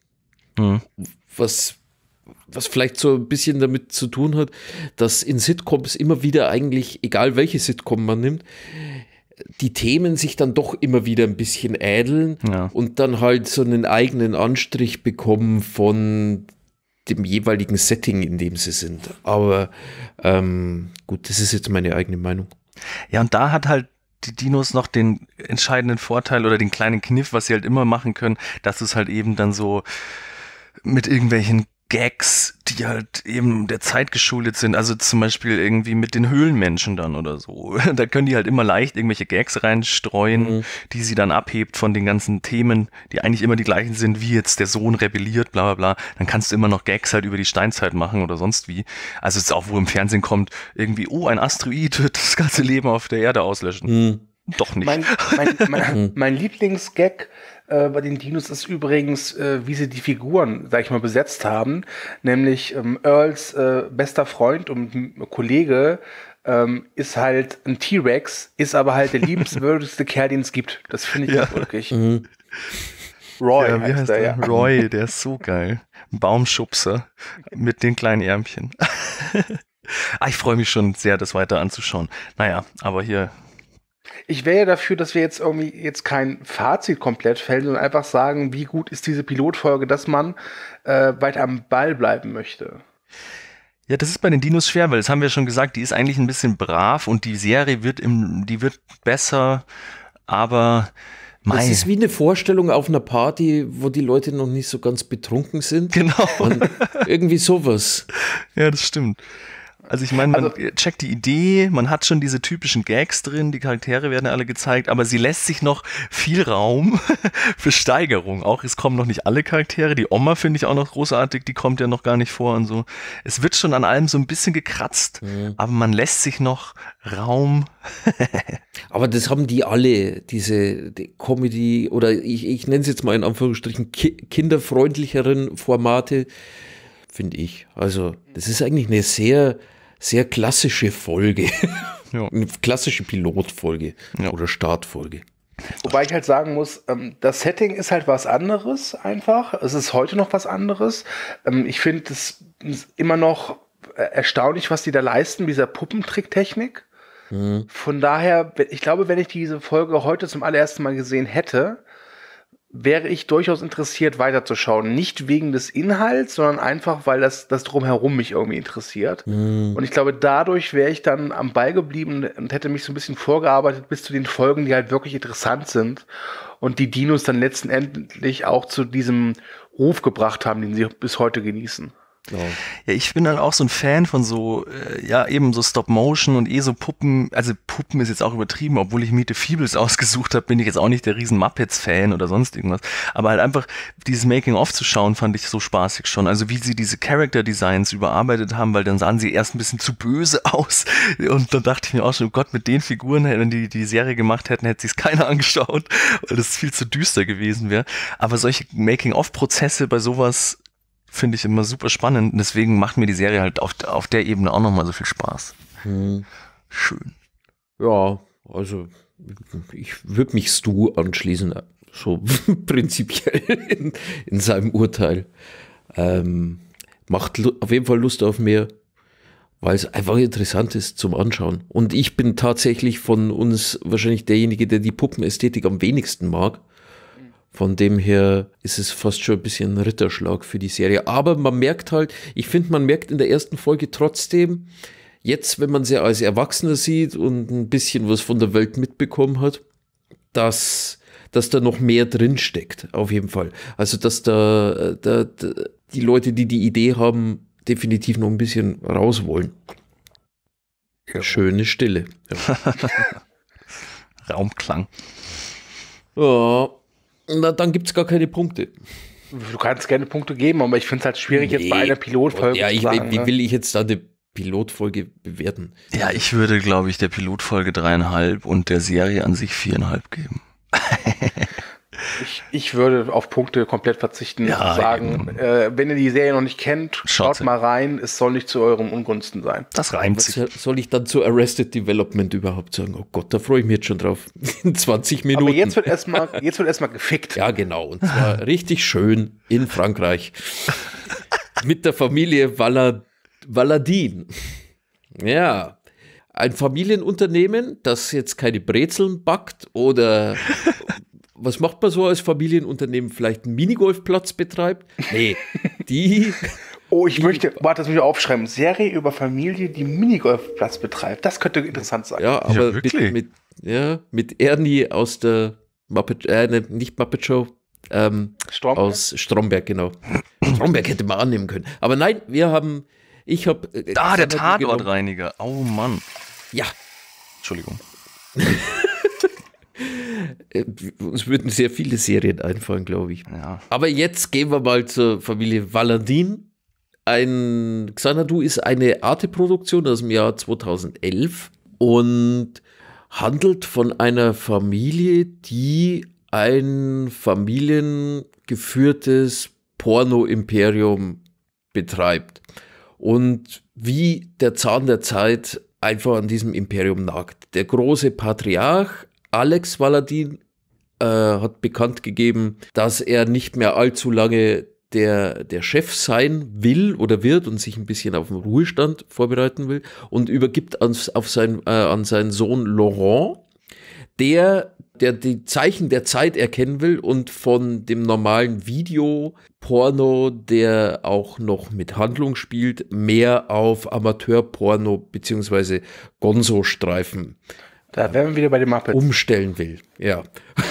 Was vielleicht so ein bisschen damit zu tun hat, dass in Sitcoms immer wieder eigentlich, egal welche Sitcom man nimmt, die Themen sich dann doch immer wieder ein bisschen ädeln und dann halt so einen eigenen Anstrich bekommen von dem jeweiligen Setting, in dem sie sind. Aber gut, das ist jetzt meine eigene Meinung. Ja, und da hat halt die Dinos noch den entscheidenden Vorteil oder den kleinen Kniff, was sie halt immer machen können, dass es halt eben dann so mit irgendwelchen Gags, die halt eben der Zeit geschuldet sind, also zum Beispiel irgendwie mit den Höhlenmenschen dann oder so. Da können die halt immer leicht irgendwelche Gags reinstreuen, die sie dann abhebt von den ganzen Themen, die eigentlich immer die gleichen sind, wie jetzt der Sohn rebelliert, bla bla bla. Dann kannst du immer noch Gags halt über die Steinzeit machen oder sonst wie. Also es ist auch, wo im Fernsehen kommt, irgendwie, ein Asteroid wird das ganze Leben auf der Erde auslöschen. Doch nicht. Mein Lieblingsgag bei den Dinos ist übrigens, wie sie die Figuren, sag ich mal, besetzt haben. Nämlich Earls bester Freund und Kollege ist halt ein T-Rex, ist aber halt der liebenswürdigste Kerl, den es gibt. Das finde ich wirklich. Roy heißt der, ja. Roy, der ist so geil. Ein Baumschubser mit den kleinen Ärmchen. Ich freue mich schon sehr, das weiter anzuschauen. Naja, aber hier... Ich wäre ja dafür, dass wir jetzt kein Fazit komplett fällen, sondern einfach sagen, wie gut ist diese Pilotfolge, dass man weiter am Ball bleiben möchte. Ja, das ist bei den Dinos schwer, weil das haben wir schon gesagt, die ist eigentlich ein bisschen brav und die Serie die wird besser, aber Das ist wie eine Vorstellung auf einer Party, wo die Leute noch nicht so ganz betrunken sind. Genau. Und irgendwie sowas. Ja, das stimmt. Also ich meine, man checkt die Idee, man hat schon diese typischen Gags drin, die Charaktere werden alle gezeigt, aber sie lässt sich noch viel Raum für Steigerung. Auch es kommen noch nicht alle Charaktere, die Oma finde ich auch noch großartig, die kommt ja noch gar nicht vor und so. Es wird schon an allem so ein bisschen gekratzt, aber man lässt sich noch Raum. Aber das haben die alle, die Comedy oder ich nenne es jetzt mal in Anführungsstrichen kinderfreundlicheren Formate, finde ich. Also das ist eigentlich eine sehr, sehr klassische Folge. Ja. Eine klassische Pilotfolge oder Startfolge. Wobei ich halt sagen muss, das Setting ist halt was anderes einfach. Es ist heute noch was anderes. Ich finde es immer noch erstaunlich, was die da leisten, dieser Puppentricktechnik. Von daher, ich glaube, wenn ich diese Folge heute zum allerersten Mal gesehen hätte, wäre ich durchaus interessiert, weiterzuschauen. Nicht wegen des Inhalts, sondern einfach, weil das Drumherum mich irgendwie interessiert. Und ich glaube, dadurch wäre ich dann am Ball geblieben und hätte mich so ein bisschen vorgearbeitet bis zu den Folgen, die halt wirklich interessant sind und die Dinos dann letztendlich auch zu diesem Ruf gebracht haben, den sie bis heute genießen. Ja, ich bin dann auch so ein Fan von so, eben so Stop-Motion und so Puppen. Also Puppen ist jetzt auch übertrieben, obwohl ich Meet the Feebles ausgesucht habe, bin ich jetzt auch nicht der riesen Muppets-Fan oder sonst irgendwas. Aber halt einfach dieses Making-of zu schauen, fand ich so spaßig schon. Also wie sie diese Character-Designs überarbeitet haben, weil dann sahen sie erst ein bisschen zu böse aus. Und dann dachte ich mir auch schon, oh Gott, mit den Figuren, wenn die Serie gemacht hätten, hätte sich keiner angeschaut, weil das viel zu düster gewesen wäre. Aber solche Making-of-Prozesse bei sowas finde ich immer super spannend. Und deswegen macht mir die Serie halt auf der Ebene auch nochmal so viel Spaß. Schön. Ja, also ich würde mich Stu anschließen, so prinzipiell in seinem Urteil. Macht auf jeden Fall Lust auf mehr, weil es einfach interessant ist zum Anschauen. Und ich bin tatsächlich von uns wahrscheinlich derjenige, der die Puppenästhetik am wenigsten mag. Von dem her ist es fast schon ein bisschen ein Ritterschlag für die Serie. Aber man merkt halt, ich finde, man merkt in der ersten Folge trotzdem, jetzt, wenn man sie als Erwachsener sieht und ein bisschen was von der Welt mitbekommen hat, dass da noch mehr drin steckt, auf jeden Fall. Also, dass da die Leute, die die Idee haben, definitiv noch ein bisschen raus wollen. Ja. Schöne Stille. Ja. Raumklang. Ja. Na, dann gibt es gar keine Punkte. Du kannst gerne Punkte geben, aber ich finde es halt schwierig, jetzt bei einer Pilotfolge zu sagen. Wie will ich jetzt da eine Pilotfolge bewerten? Ja, ich würde, glaube ich, der Pilotfolge 3,5 und der Serie an sich 4,5 geben. Ich würde auf Punkte komplett verzichten und sagen, wenn ihr die Serie noch nicht kennt, schaut mal rein, es soll nicht zu eurem Ungunsten sein. Das reimt sich. Was soll ich dann zu Arrested Development überhaupt sagen? Oh Gott, da freue ich mich jetzt schon drauf. In 20 Minuten. Aber jetzt wird erstmal gefickt. Ja, genau. Und zwar richtig schön in Frankreich. Mit der Familie Valadin. Ja. Ein Familienunternehmen, das jetzt keine Brezeln backt oder was macht man so als Familienunternehmen? Vielleicht einen Minigolfplatz betreibt? Nee, das möchte ich aufschreiben. Serie über Familie, die Minigolfplatz betreibt. Das könnte interessant sein. Ja, aber ja, mit Ernie aus der Muppet, nicht Muppet Show, Stromberg? Aus Stromberg, genau. Stromberg hätte man annehmen können. Aber nein, ich habe der Tatortreiniger. Oh Mann. Ja. Entschuldigung. Uns würden sehr viele Serien einfallen, glaube ich. Ja. Aber jetzt gehen wir mal zur Familie Valadin. Xanadu ist eine Arte-Produktion aus dem Jahr 2011 und handelt von einer Familie, die ein familiengeführtes Porno-Imperium betreibt. Und wie der Zahn der Zeit einfach an diesem Imperium nagt. Der große Patriarch Alex Valadin hat bekannt gegeben, dass er nicht mehr allzu lange der Chef sein will oder wird und sich ein bisschen auf den Ruhestand vorbereiten will und übergibt an seinen Sohn Laurent, der der die Zeichen der Zeit erkennen will und von dem normalen Videoporno, der auch noch mit Handlung spielt, mehr auf Amateurporno bzw. Gonzo-Streifen Da wären wir wieder bei den Muppets. umstellen will. Ja.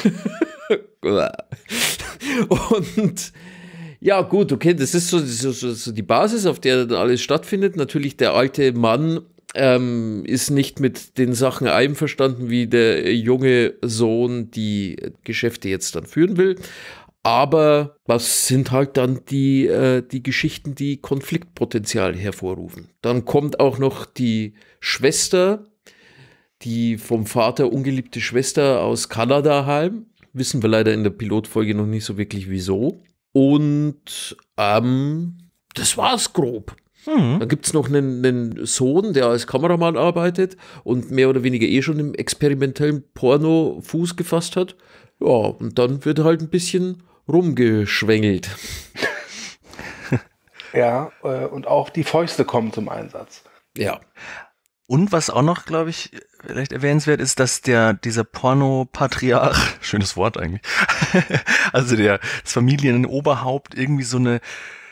Und ja, gut, okay, das ist so die Basis, auf der dann alles stattfindet. Natürlich, der alte Mann ist nicht mit den Sachen einverstanden, wie der junge Sohn die Geschäfte jetzt dann führen will. Aber das sind halt dann die Geschichten, die Konfliktpotenzial hervorrufen. Dann kommt auch noch die Schwester, die vom Vater ungeliebte Schwester aus Kanada heim. Wissen wir leider in der Pilotfolge noch nicht so wirklich wieso. Und das war's grob. Dann gibt es noch einen Sohn, der als Kameramann arbeitet und mehr oder weniger schon im experimentellen Porno Fuß gefasst hat. Ja, und dann wird halt ein bisschen rumgeschwängelt. Ja, und auch die Fäuste kommen zum Einsatz. Ja. Und was auch noch, glaube ich, vielleicht erwähnenswert ist, dass dieser Porno-Patriarch, schönes Wort eigentlich, also das Familienoberhaupt irgendwie so eine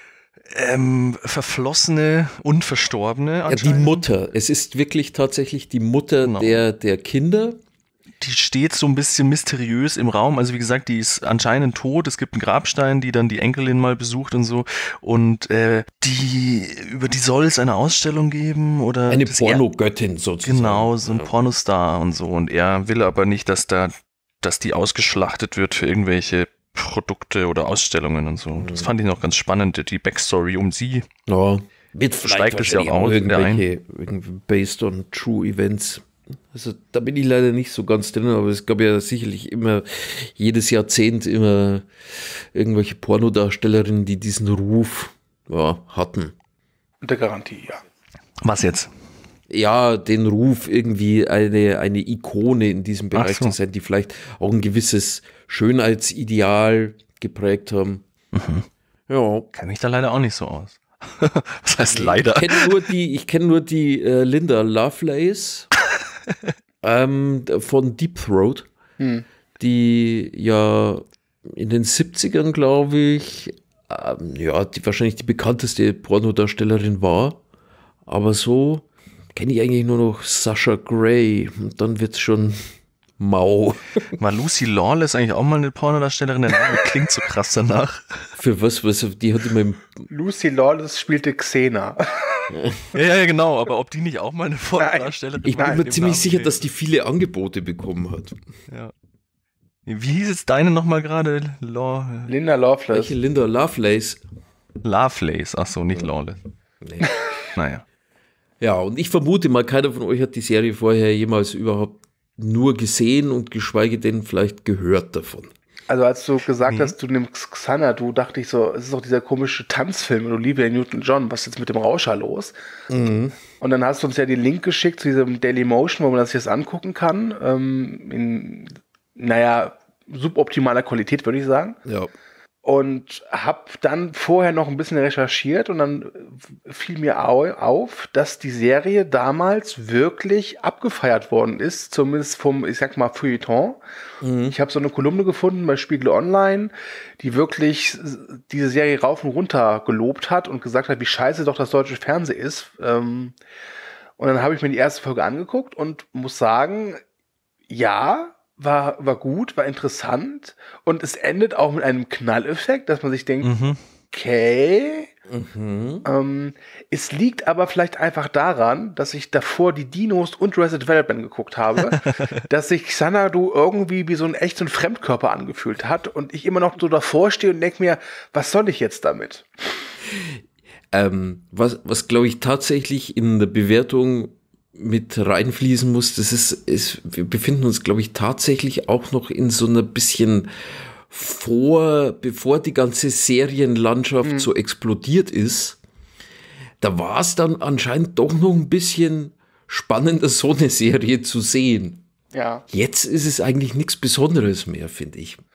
verflossene und verstorbene Ja, die Mutter. Es ist wirklich tatsächlich die Mutter Genau. der Kinder. Die steht so ein bisschen mysteriös im Raum. Also wie gesagt, die ist anscheinend tot. Es gibt einen Grabstein, die dann die Enkelin mal besucht und so. Und über die soll es eine Ausstellung geben oder Eine Pornogöttin sozusagen. Genau, so ein Pornostar und so. Und er will aber nicht, dass die ausgeschlachtet wird für irgendwelche Produkte oder Ausstellungen und so. Das fand ich noch ganz spannend, die Backstory um sie. Ja. Wird vielleicht Steigt es ja wahrscheinlich auch aus, irgendwie based on true events. Also da bin ich leider nicht so ganz drin, aber es gab ja sicherlich immer, jedes Jahrzehnt immer irgendwelche Pornodarstellerinnen, die diesen Ruf hatten. Unter Garantie, ja. Was jetzt? Ja, den Ruf, irgendwie eine Ikone in diesem Bereich Ach so. zu sein, die vielleicht auch ein gewisses Schönheitsideal geprägt haben. Ja. Kenne ich da leider auch nicht so aus. Was heißt leider? Ich kenne nur die Linda Lovelace von Deep Throat, die ja in den 70ern, glaube ich, die wahrscheinlich die bekannteste Pornodarstellerin war. Aber so kenne ich eigentlich nur noch Sasha Grey und dann wird's schon mau. War Lucy Lawless eigentlich auch mal eine Pornodarstellerin? Der Name klingt so krass danach. Für was die hat immer Lucy Lawless spielte Xena. Ja, genau. Aber ob die nicht auch mal eine Pornodarstellerin ich bin war, mir dem ziemlich Namen sicher, steht. dass die viele Angebote bekommen hat. Ja. Wie hieß jetzt deine nochmal gerade? Linda Lovelace. Welche Linda Lovelace? Lovelace. Ach so, nicht Lawless. Nee. Naja. Ja, und ich vermute mal, keiner von euch hat die Serie vorher jemals überhaupt nur gesehen und geschweige denn vielleicht gehört davon. Also als du gesagt hast, du nimmst Xanadu, dachte ich so, es ist doch dieser komische Tanzfilm mit Olivia Newton-John, was ist jetzt mit dem Rauscher los? Und dann hast du uns ja den Link geschickt zu diesem Dailymotion, wo man das jetzt angucken kann, in suboptimaler Qualität, würde ich sagen. Ja. Und habe dann vorher noch ein bisschen recherchiert und dann fiel mir auf, dass die Serie damals wirklich abgefeiert worden ist, zumindest vom, ich sag mal, Feuilleton. Ich habe so eine Kolumne gefunden bei Spiegel Online, die wirklich diese Serie rauf und runter gelobt hat und gesagt hat, wie scheiße doch das deutsche Fernsehen ist. Und dann habe ich mir die erste Folge angeguckt und muss sagen, ja, war gut, war interessant und es endet auch mit einem Knalleffekt, dass man sich denkt, okay, es liegt aber vielleicht einfach daran, dass ich davor die Dinos und Resident Development geguckt habe, dass sich Xanadu irgendwie wie so ein Fremdkörper angefühlt hat und ich immer noch so davor stehe und denke mir, was soll ich jetzt damit? Was glaube ich tatsächlich in der Bewertung mit reinfließen muss, wir befinden uns, glaube ich, tatsächlich auch noch in so einer bisschen bevor die ganze Serienlandschaft so explodiert ist, da war es dann anscheinend doch noch ein bisschen spannender, so eine Serie zu sehen. Ja. Jetzt ist es eigentlich nichts Besonderes mehr, finde ich.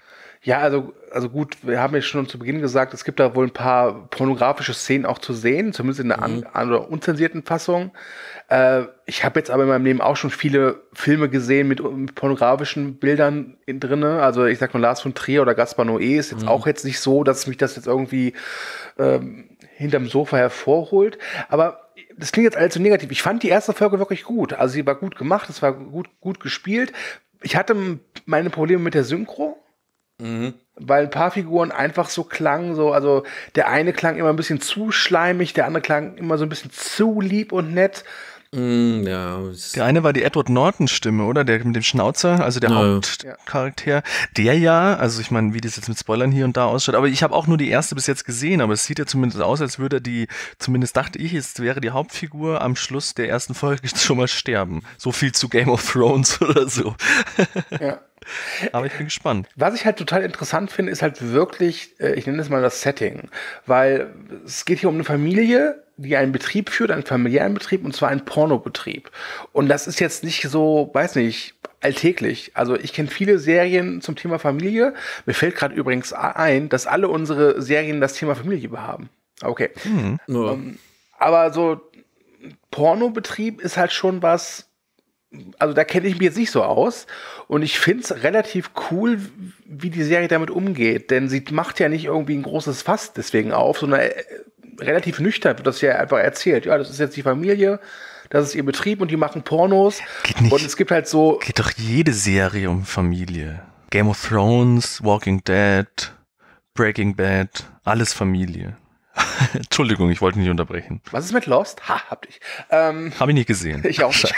Ja, also gut, wir haben ja schon zu Beginn gesagt, es gibt da wohl ein paar pornografische Szenen auch zu sehen, zumindest in einer unzensierten Fassung. Ich habe jetzt aber in meinem Leben auch schon viele Filme gesehen mit pornografischen Bildern drinne. Also ich sag mal, Lars von Trier oder Gaspar Noé ist jetzt auch jetzt nicht so, dass mich das jetzt irgendwie hinterm Sofa hervorholt. Aber das klingt jetzt alles so negativ. Ich fand die erste Folge wirklich gut. Also sie war gut gemacht, es war gut gespielt. Ich hatte meine Probleme mit der Synchro. Weil ein paar Figuren einfach so klangen, also der eine klang immer ein bisschen zu schleimig, der andere klang immer so ein bisschen zu lieb und nett. Ja. Der eine war die Edward Norton-Stimme, oder? Der mit dem Schnauzer, also der Hauptcharakter. Der also ich meine, wie das jetzt mit Spoilern hier und da ausschaut, aber ich habe auch nur die erste bis jetzt gesehen, aber es sieht ja zumindest aus, als würde zumindest dachte ich, es wäre die Hauptfigur am Schluss der ersten Folge schon mal sterben. So viel zu Game of Thrones oder so. Ja. Aber ich bin gespannt. Was ich halt total interessant finde, ist halt wirklich, ich nenne es mal das Setting, weil es geht hier um eine Familie, die einen Betrieb führt, einen familiären Betrieb, und zwar einen Pornobetrieb. Und das ist jetzt nicht so, weiß nicht, alltäglich. Also ich kenne viele Serien zum Thema Familie. Mir fällt gerade übrigens ein, dass alle unsere Serien das Thema Familie haben. Okay. Aber so Pornobetrieb ist halt schon was, also da kenne ich mich jetzt nicht so aus, und ich finde es relativ cool, wie die Serie damit umgeht, denn sie macht ja nicht irgendwie ein großes Fass deswegen auf, sondern relativ nüchtern wird das ja einfach erzählt. Ja, das ist jetzt die Familie, das ist ihr Betrieb und die machen Pornos. Geht nicht. Und es gibt halt so... Geht doch jede Serie um Familie. Game of Thrones, Walking Dead, Breaking Bad, alles Familie. Entschuldigung, ich wollte nicht unterbrechen. Was ist mit Lost? Ha, hab ich. Hab ich nicht gesehen. Ich auch nicht.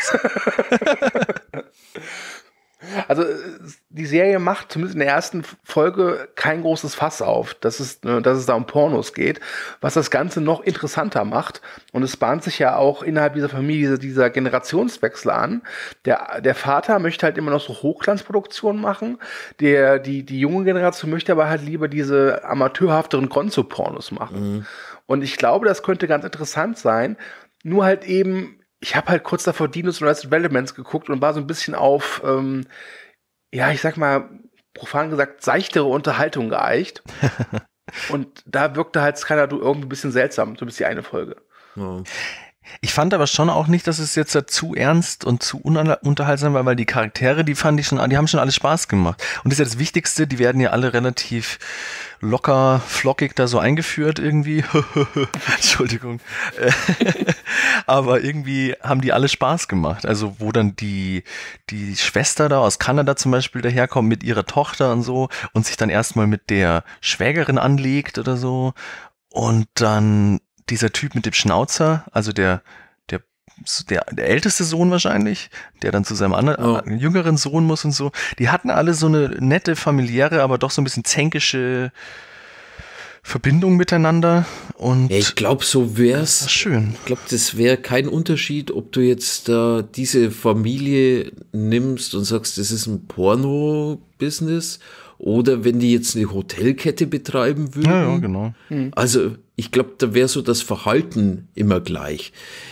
Also die Serie macht zumindest in der ersten Folge kein großes Fass auf, dass es da um Pornos geht, was das Ganze noch interessanter macht. Und es bahnt sich ja auch innerhalb dieser Familie dieser Generationswechsel an. Der Vater möchte halt immer noch so Hochglanzproduktionen machen. Die junge Generation möchte aber halt lieber diese amateurhafteren Gonzo-Pornos machen. Und ich glaube, das könnte ganz interessant sein. Nur halt eben, ich habe halt kurz davor Dinos und Arrested Development geguckt und war so ein bisschen auf, ich sag mal, profan gesagt, seichtere Unterhaltung geeicht. Und da wirkte halt Skylar irgendwie ein bisschen seltsam, so bis die eine Folge. Ja. Ich fand aber schon auch nicht, dass es jetzt zu ernst und zu unterhaltsam war, weil die Charaktere, die haben schon alle Spaß gemacht. Und das ist ja das Wichtigste, die werden ja alle relativ locker, flockig da so eingeführt irgendwie. Entschuldigung. Aber irgendwie haben die alle Spaß gemacht. Also wo dann die Schwester da aus Kanada zum Beispiel daherkommt mit ihrer Tochter und so und sich dann erstmal mit der Schwägerin anlegt oder so. Und dann dieser Typ mit dem Schnauzer, also der älteste Sohn wahrscheinlich, der dann zu seinem anderen jüngeren Sohn muss und so, die hatten alle so eine nette, familiäre, aber doch so ein bisschen zänkische Verbindung miteinander. Und ja, ich glaube, so wär's. Das schön. Ich glaube, das wäre kein Unterschied, ob du jetzt diese Familie nimmst und sagst, das ist ein Porno-Business, oder wenn die jetzt eine Hotelkette betreiben würden. Ja, genau. Also ich glaube, da wäre so das Verhalten immer gleich.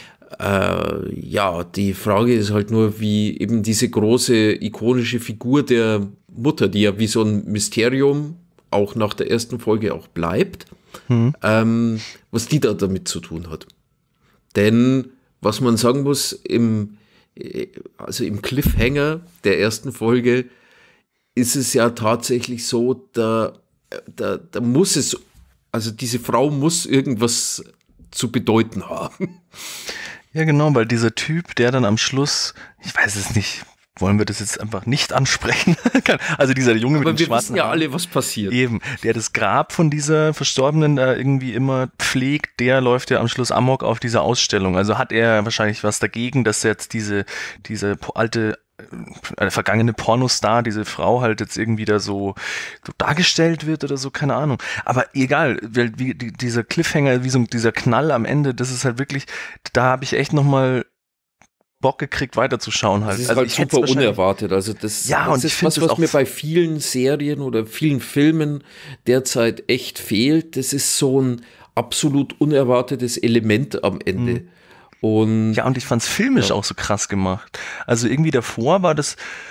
Die Frage ist halt nur, wie eben diese große ikonische Figur der Mutter, die ja wie so ein Mysterium auch nach der ersten Folge auch bleibt, was die da damit zu tun hat. Denn was man sagen muss, im Cliffhanger der ersten Folge ist es ja tatsächlich so, da muss es, also diese Frau muss irgendwas zu bedeuten haben. Ja, genau, weil dieser Typ, der dann am Schluss, ich weiß es nicht, wollen wir das jetzt einfach nicht ansprechen? Also dieser Junge mit den schwarzen Haaren. Aber wir wissen ja alle, was passiert. Eben, der das Grab von dieser Verstorbenen da irgendwie immer pflegt, der läuft ja am Schluss amok auf dieser Ausstellung. Also hat er wahrscheinlich was dagegen, dass jetzt diese alte vergangene Pornostar, diese Frau halt jetzt irgendwie da so dargestellt wird oder so, keine Ahnung. Aber egal, wie dieser Cliffhanger, wie so dieser Knall am Ende, das ist halt wirklich, da habe ich echt nochmal Bock gekriegt, weiterzuschauen halt. Das ist also halt super unerwartet. Also das ist was mir bei vielen Serien oder vielen Filmen derzeit echt fehlt. Das ist so ein absolut unerwartetes Element am Ende. Und ich fand's filmisch auch so krass gemacht. Also irgendwie davor war das,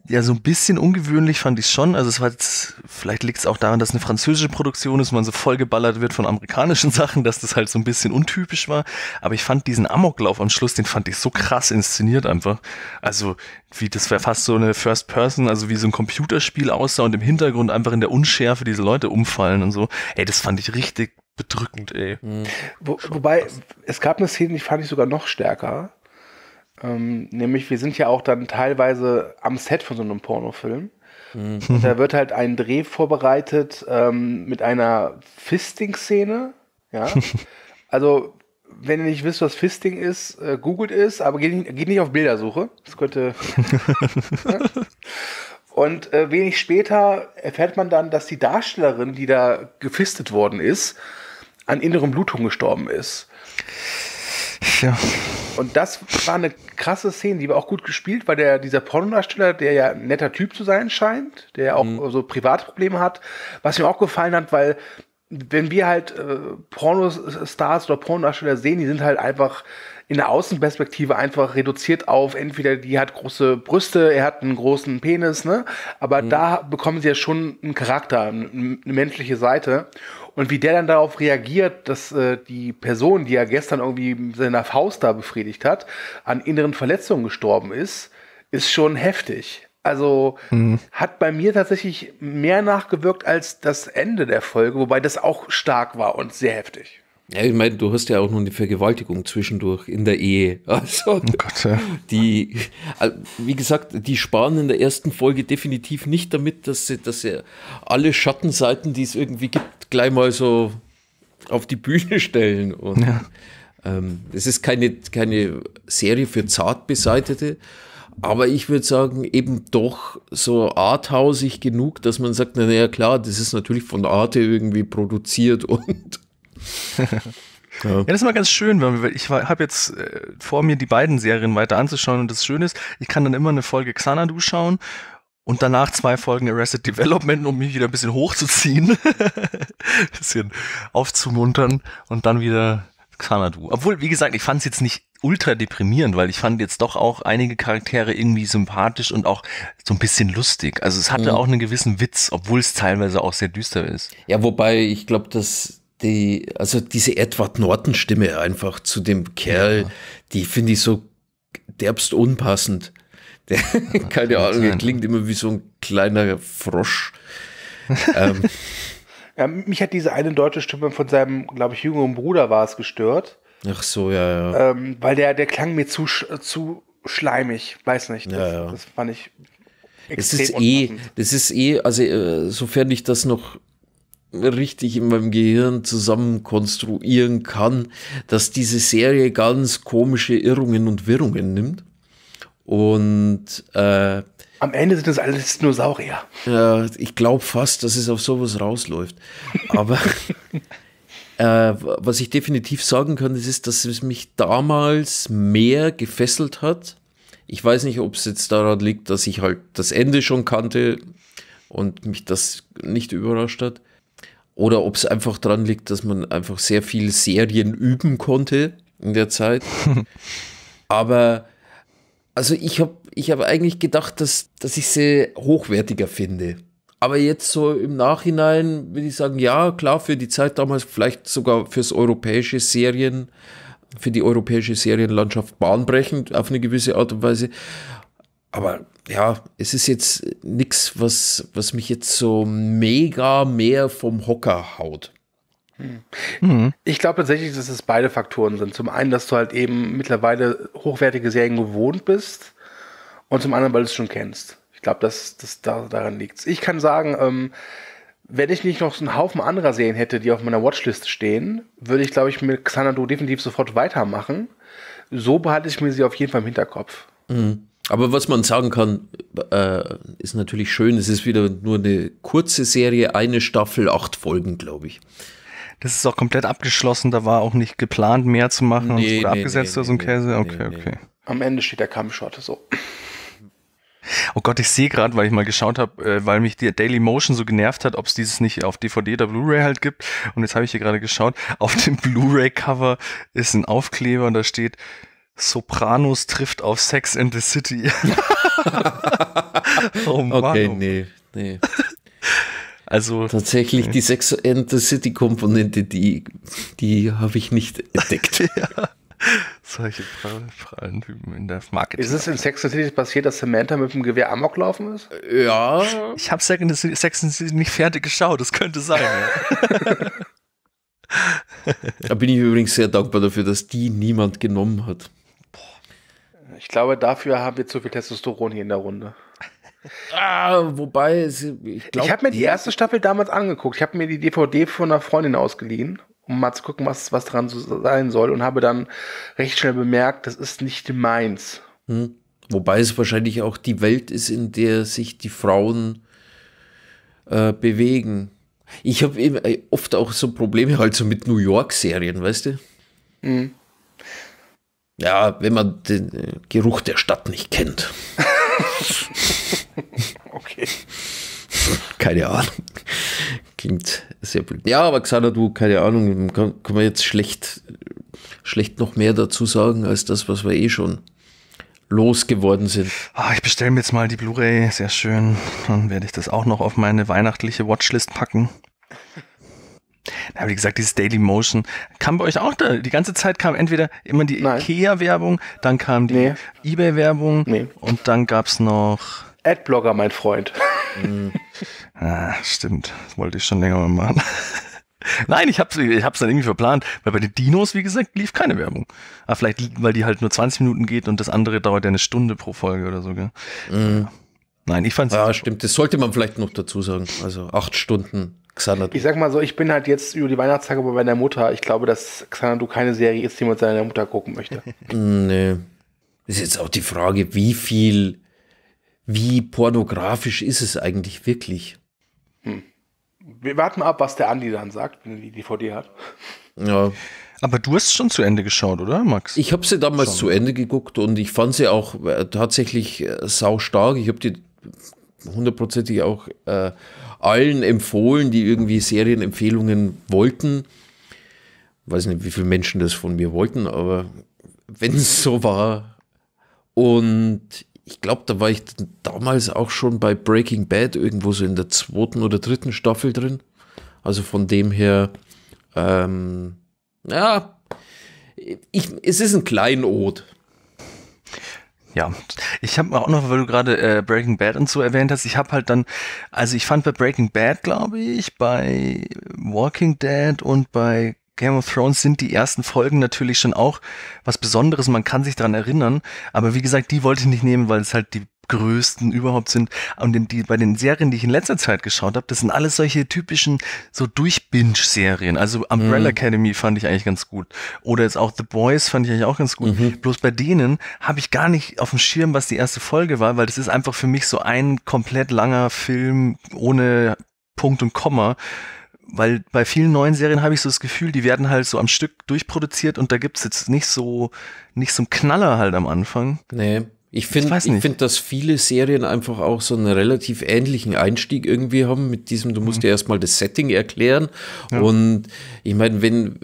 Ja, so ein bisschen ungewöhnlich fand ich es schon. Also es war jetzt, vielleicht liegt es auch daran, dass eine französische Produktion ist, man so vollgeballert wird von amerikanischen Sachen, dass das halt so ein bisschen untypisch war. Aber ich fand diesen Amoklauf am Schluss, den fand ich so krass inszeniert einfach. Also wie das wäre fast so eine First Person, also wie so ein Computerspiel aussah und im Hintergrund einfach in der Unschärfe diese Leute umfallen und so. Ey, das fand ich richtig bedrückend, ey. Wobei, es gab eine Szene, die fand ich sogar noch stärker. Nämlich, wir sind ja auch dann teilweise am Set von so einem Pornofilm. Und da wird halt ein Dreh vorbereitet mit einer Fisting-Szene. Ja? Also, wenn ihr nicht wisst, was Fisting ist, googelt es, aber geht nicht auf Bildersuche. Das könnte... Und wenig später erfährt man dann, dass die Darstellerin, die da gefistet worden ist, an inneren Blutungen gestorben ist. Ja. Und das war eine krasse Szene, die war auch gut gespielt, weil dieser Pornodarsteller, der ja ein netter Typ zu sein scheint, der ja auch so private Probleme hat, was mir auch gefallen hat, weil wenn wir halt Pornostars oder Pornodarsteller sehen, die sind halt einfach in der Außenperspektive einfach reduziert auf, entweder die hat große Brüste, er hat einen großen Penis, ne? Aber da bekommen sie ja schon einen Charakter, eine menschliche Seite. Und wie der dann darauf reagiert, dass die Person, die er gestern irgendwie mit seiner Faust da befriedigt hat, an inneren Verletzungen gestorben ist schon heftig. Also hat bei mir tatsächlich mehr nachgewirkt als das Ende der Folge, wobei das auch stark war und sehr heftig. Ja, ich meine, du hast ja auch noch eine Vergewaltigung zwischendurch in der Ehe. Also, Oh Gott, ja. wie gesagt, die sparen in der ersten Folge definitiv nicht damit, dass sie alle Schattenseiten, die es irgendwie gibt, gleich mal so auf die Bühne stellen. Und es ist keine Serie für Zartbeseitete, aber ich würde sagen, eben doch so arthausig genug, dass man sagt, naja klar, das ist natürlich von Arte irgendwie produziert und Ja, das ist mal ganz schön, weil ich habe jetzt vor mir die beiden Serien weiter anzuschauen und das Schöne ist, ich kann dann immer eine Folge Xanadu schauen und danach 2 Folgen Arrested Development, um mich wieder ein bisschen hochzuziehen, ein bisschen aufzumuntern und dann wieder Xanadu. Obwohl, wie gesagt, ich fand es jetzt nicht ultra deprimierend, weil ich fand jetzt doch auch einige Charaktere irgendwie sympathisch und auch so ein bisschen lustig. Also es hatte auch einen gewissen Witz, obwohl es teilweise auch sehr düster ist. ja, wobei ich glaube, dass diese Edward Norton-Stimme einfach zu dem Kerl, die finde ich so derbst unpassend. Keine Ahnung, der klingt immer wie so ein kleiner Frosch. Ja, mich hat diese eine deutsche Stimme von seinem, glaube ich, jüngeren Bruder war es gestört. Ach so, ja. Weil der klang mir zu schleimig, weiß nicht. Das fand ich extrem unpassend. Das ist also sofern ich das noch richtig in meinem Gehirn zusammen konstruieren kann, dass diese Serie ganz komische Irrungen und Wirrungen nimmt. Und am Ende sind das alles Dinosaurier. ich glaube fast, dass es auf sowas rausläuft. Aber was ich definitiv sagen kann, ist, dass es mich damals mehr gefesselt hat. Ich weiß nicht, ob es jetzt daran liegt, dass ich halt das Ende schon kannte und mich das nicht überrascht hat. Oder ob es einfach daran liegt, dass man einfach sehr viel Serien üben konnte in der Zeit. Aber also ich hab eigentlich gedacht, dass ich sie hochwertiger finde. Aber jetzt so im Nachhinein würde ich sagen, ja, klar, für die Zeit damals, vielleicht sogar für die europäische Serienlandschaft bahnbrechend auf eine gewisse Art und Weise. Aber ja, es ist jetzt nichts, was mich jetzt so mega mehr vom Hocker haut. Ich glaube tatsächlich, dass es beide Faktoren sind. Zum einen, dass du halt eben mittlerweile hochwertige Serien gewohnt bist und zum anderen, weil du es schon kennst. Ich glaube, daran liegt. Ich kann sagen, wenn ich nicht noch so einen Haufen anderer Serien hätte, die auf meiner Watchlist stehen, würde ich, glaube ich, mit Xanadu definitiv sofort weitermachen. So behalte ich mir sie auf jeden Fall im Hinterkopf. Aber was man sagen kann, ist natürlich schön, es ist wieder nur eine kurze Serie, eine Staffel, 8 Folgen, glaube ich. Das ist auch komplett abgeschlossen, da war auch nicht geplant, mehr zu machen und es wurde abgesetzt oder so ein Käse. Okay. Am Ende steht der Kampfshot so. Oh Gott, ich sehe gerade, weil ich mal geschaut habe, weil mich die Daily Motion so genervt hat, ob es dieses nicht auf DVD oder Blu-ray halt gibt. Und jetzt habe ich hier gerade geschaut, auf dem Blu-ray-Cover ist ein Aufkleber und da steht Sopranos trifft auf Sex in the City. Oh Mann. Okay, nee. Also tatsächlich die Sex and the City Komponente, die habe ich nicht entdeckt. Ja. Solche Frauentypen in der Marketing. Ist es in Sex and the City passiert, dass Samantha mit dem Gewehr Amok laufen ist? Ja. Ich habe Sex and the City nicht fertig geschaut, das könnte sein. Ja. Da bin ich übrigens sehr dankbar dafür, dass die niemand genommen hat. Ich glaube, dafür haben wir zu viel Testosteron hier in der Runde. Wobei, ich habe mir die erste Staffel damals angeguckt. Ich habe mir die DVD von einer Freundin ausgeliehen, um mal zu gucken, was dran sein soll. Und habe dann recht schnell bemerkt, das ist nicht meins. Wobei es wahrscheinlich auch die Welt ist, in der sich die Frauen bewegen. Ich habe eben oft auch so Probleme halt so mit New York-Serien, weißt du? Mhm. Ja, wenn man den Geruch der Stadt nicht kennt. Okay. Keine Ahnung. Klingt sehr blöd. Ja, aber Xanadu, keine Ahnung, kann man jetzt schlecht noch mehr dazu sagen, als das, was wir eh schon losgeworden sind. Ich bestelle mir jetzt mal die Blu-ray, sehr schön. Dann werde ich das auch noch auf meine weihnachtliche Watchlist packen. Aber wie gesagt, dieses Daily Motion kam bei euch auch da. Die ganze Zeit kam entweder immer die Ikea-Werbung, dann kam die eBay-Werbung und dann gab es noch Adblogger, mein Freund. Stimmt, das wollte ich schon länger mal machen. Nein, ich hab's dann irgendwie verplant, weil bei den Dinos, wie gesagt, lief keine Werbung. Aber vielleicht, weil die halt nur 20 Minuten geht und das andere dauert ja eine Stunde pro Folge oder so, gell? Nein, ich fand's... Ja, stimmt, das sollte man vielleicht noch dazu sagen. Also 8 Stunden Xanadu. Ich sag mal so, ich bin halt jetzt über die Weihnachtstage bei meiner Mutter. Ich glaube, dass Xanadu keine Serie ist, die man mit seiner Mutter gucken möchte. Nee. Ist jetzt auch die Frage, wie pornografisch ist es eigentlich wirklich? Wir warten mal ab, was der Andi dann sagt, wenn er die DVD hat. Ja. Aber du hast schon zu Ende geschaut, oder, Max? Ich habe sie damals zu Ende geguckt und ich fand sie auch tatsächlich saustark. Ich habe die hundertprozentig auch allen empfohlen, die irgendwie Serienempfehlungen wollten. Weiß nicht, wie viele Menschen das von mir wollten, aber wenn es so war. Und ich glaube, da war ich damals auch schon bei Breaking Bad irgendwo so in der 2. oder 3. Staffel drin. Also von dem her, es ist ein Kleinod. Ja, ich habe auch noch, weil du gerade Breaking Bad und so erwähnt hast, ich habe halt dann, also ich fand bei Breaking Bad, glaube ich, bei Walking Dead und bei Game of Thrones sind die ersten Folgen natürlich schon auch was Besonderes, man kann sich daran erinnern, aber wie gesagt, die wollte ich nicht nehmen, weil es halt die größten überhaupt sind. Und bei den Serien, die ich in letzter Zeit geschaut habe, das sind alles solche typischen so Durch-Binge-Serien. Also Umbrella Academy fand ich eigentlich ganz gut. Oder jetzt auch The Boys fand ich eigentlich auch ganz gut. Bloß bei denen habe ich gar nicht auf dem Schirm, was die erste Folge war, weil das ist einfach für mich so ein komplett langer Film ohne Punkt und Komma. Weil bei vielen neuen Serien habe ich so das Gefühl, die werden halt so am Stück durchproduziert und da gibt's jetzt nicht so einen Knaller halt am Anfang. Nee. Ich finde, dass viele Serien einfach auch so einen relativ ähnlichen Einstieg irgendwie haben mit diesem, du musst dir erstmal das Setting erklären. Ja. Und ich meine,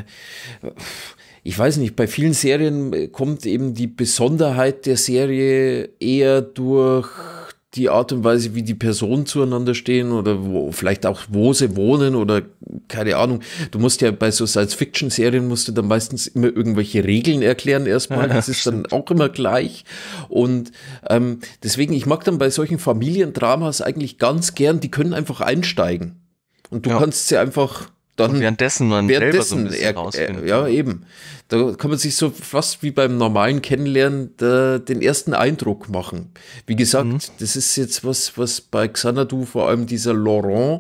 ich weiß nicht, bei vielen Serien kommt eben die Besonderheit der Serie eher durch die Art und Weise, wie die Personen zueinander stehen oder vielleicht auch, wo sie wohnen oder keine Ahnung. Du musst ja bei so Science-Fiction-Serien musst du dann meistens immer irgendwelche Regeln erklären erstmal. Das ist dann auch immer gleich. Und deswegen, ich mag dann bei solchen Familiendramas eigentlich ganz gern, die können einfach einsteigen. Und du kannst sie einfach dann währenddessen so ein bisschen rausfinden. Ja, eben. Da kann man sich so fast wie beim normalen Kennenlernen den ersten Eindruck machen. Wie gesagt, das ist jetzt was bei Xanadu vor allem dieser Laurent,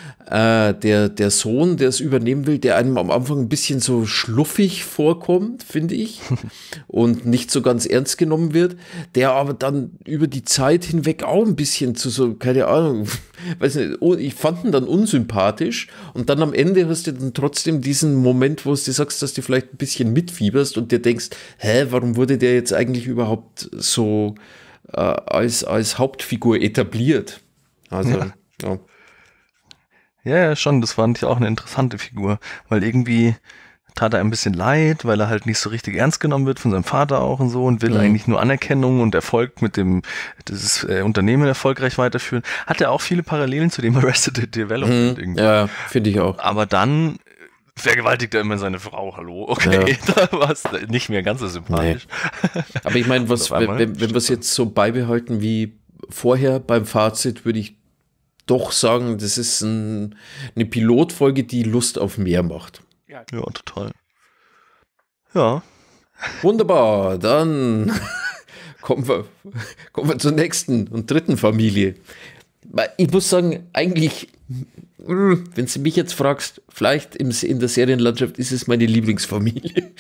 der Sohn, der es übernehmen will, der einem am Anfang ein bisschen so schluffig vorkommt, finde ich, und nicht so ganz ernst genommen wird, der aber dann über die Zeit hinweg auch ein bisschen zu so, keine Ahnung, weiß nicht, ich fand ihn dann unsympathisch und dann am Ende hast du dann trotzdem diesen Moment, wo du dir sagst, dass du vielleicht ein bisschen mitfieberst und dir denkst, warum wurde der jetzt eigentlich überhaupt so als Hauptfigur etabliert? Also, ja. Ja, schon, das fand ich auch eine interessante Figur, weil irgendwie, tat er ein bisschen leid, weil er halt nicht so richtig ernst genommen wird von seinem Vater auch und so und will eigentlich nur Anerkennung und Erfolg mit dieses Unternehmen erfolgreich weiterführen. Hat er auch viele Parallelen zu dem Arrested Development irgendwie. Ja, finde ich auch. Aber dann vergewaltigt er immer seine Frau, hallo, okay, da war es nicht mehr ganz so sympathisch. Nee. Aber ich meine, wenn wir es jetzt so beibehalten wie vorher beim Fazit, würde ich doch sagen, das ist eine Pilotfolge, die Lust auf mehr macht. Ja, total. Ja. Wunderbar, dann kommen wir zur nächsten und dritten Familie. Ich muss sagen, eigentlich, wenn du mich jetzt fragst, vielleicht in der Serienlandschaft ist es meine Lieblingsfamilie.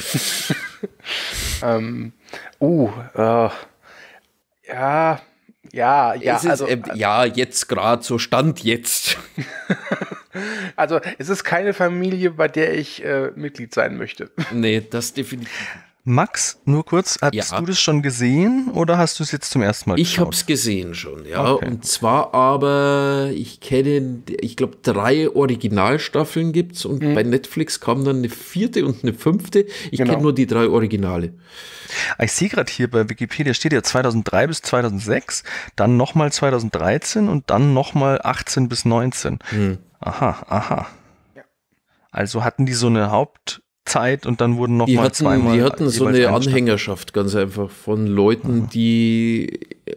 Jetzt gerade, so Stand jetzt. Also es ist keine Familie, bei der ich Mitglied sein möchte. Nee, das definitiv. Max, nur kurz, hast du das schon gesehen oder hast du es jetzt zum ersten Mal geschaut? Ich habe es gesehen schon, ja. Okay. Und zwar aber, ich glaube 3 Originalstaffeln gibt's und bei Netflix kam dann eine 4. und eine 5. Ich kenne nur die 3 Originale. Ich sehe gerade hier bei Wikipedia, steht ja 2003 bis 2006, dann nochmal 2013 und dann nochmal 18 bis 19. Aha. Ja. Also hatten die so eine Hauptzeit und dann wurden nochmal zweimal. Die hatten so eine Anhängerschaft, ganz einfach, von Leuten, die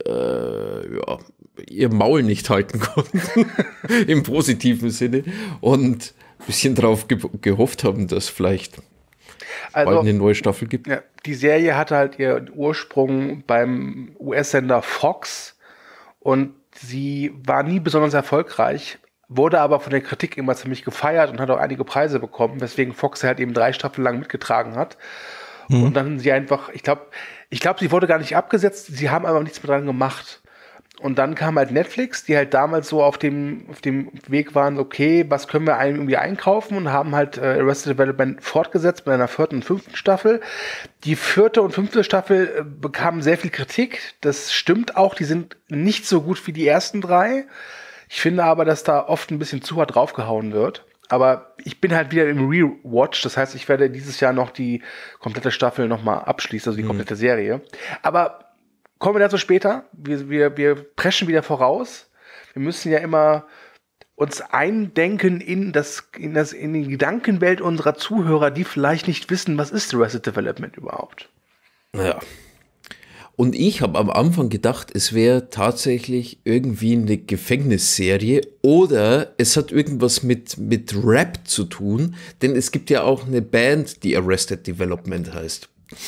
ihr Maul nicht halten konnten, im positiven Sinne, und ein bisschen drauf gehofft haben, dass vielleicht bald eine neue Staffel gibt. Ja, die Serie hatte halt ihren Ursprung beim US-Sender Fox und sie war nie besonders erfolgreich, wurde aber von der Kritik immer ziemlich gefeiert und hat auch einige Preise bekommen, weswegen Fox sie halt eben 3 Staffeln lang mitgetragen hat. Und dann sie einfach, ich glaube, sie wurde gar nicht abgesetzt, sie haben aber nichts mehr dran gemacht. Und dann kam halt Netflix, die halt damals so auf dem Weg waren, okay, was können wir irgendwie einkaufen, und haben halt Arrested Development fortgesetzt mit einer 4. und 5. Staffel. Die 4. und 5. Staffel bekamen sehr viel Kritik, das stimmt auch, die sind nicht so gut wie die ersten 3. Ich finde aber, dass da oft ein bisschen zu hart draufgehauen wird. Aber ich bin halt wieder im Rewatch, das heißt, ich werde dieses Jahr noch die komplette Staffel nochmal abschließen, also die komplette Serie. Aber kommen wir dazu später. Wir preschen wieder voraus. Wir müssen ja immer uns eindenken in die Gedankenwelt unserer Zuhörer, die vielleicht nicht wissen, was ist Arrested Development überhaupt. Naja. Und ich habe am Anfang gedacht, es wäre tatsächlich irgendwie eine Gefängnisserie oder es hat irgendwas mit Rap zu tun, denn es gibt ja auch eine Band, die Arrested Development heißt.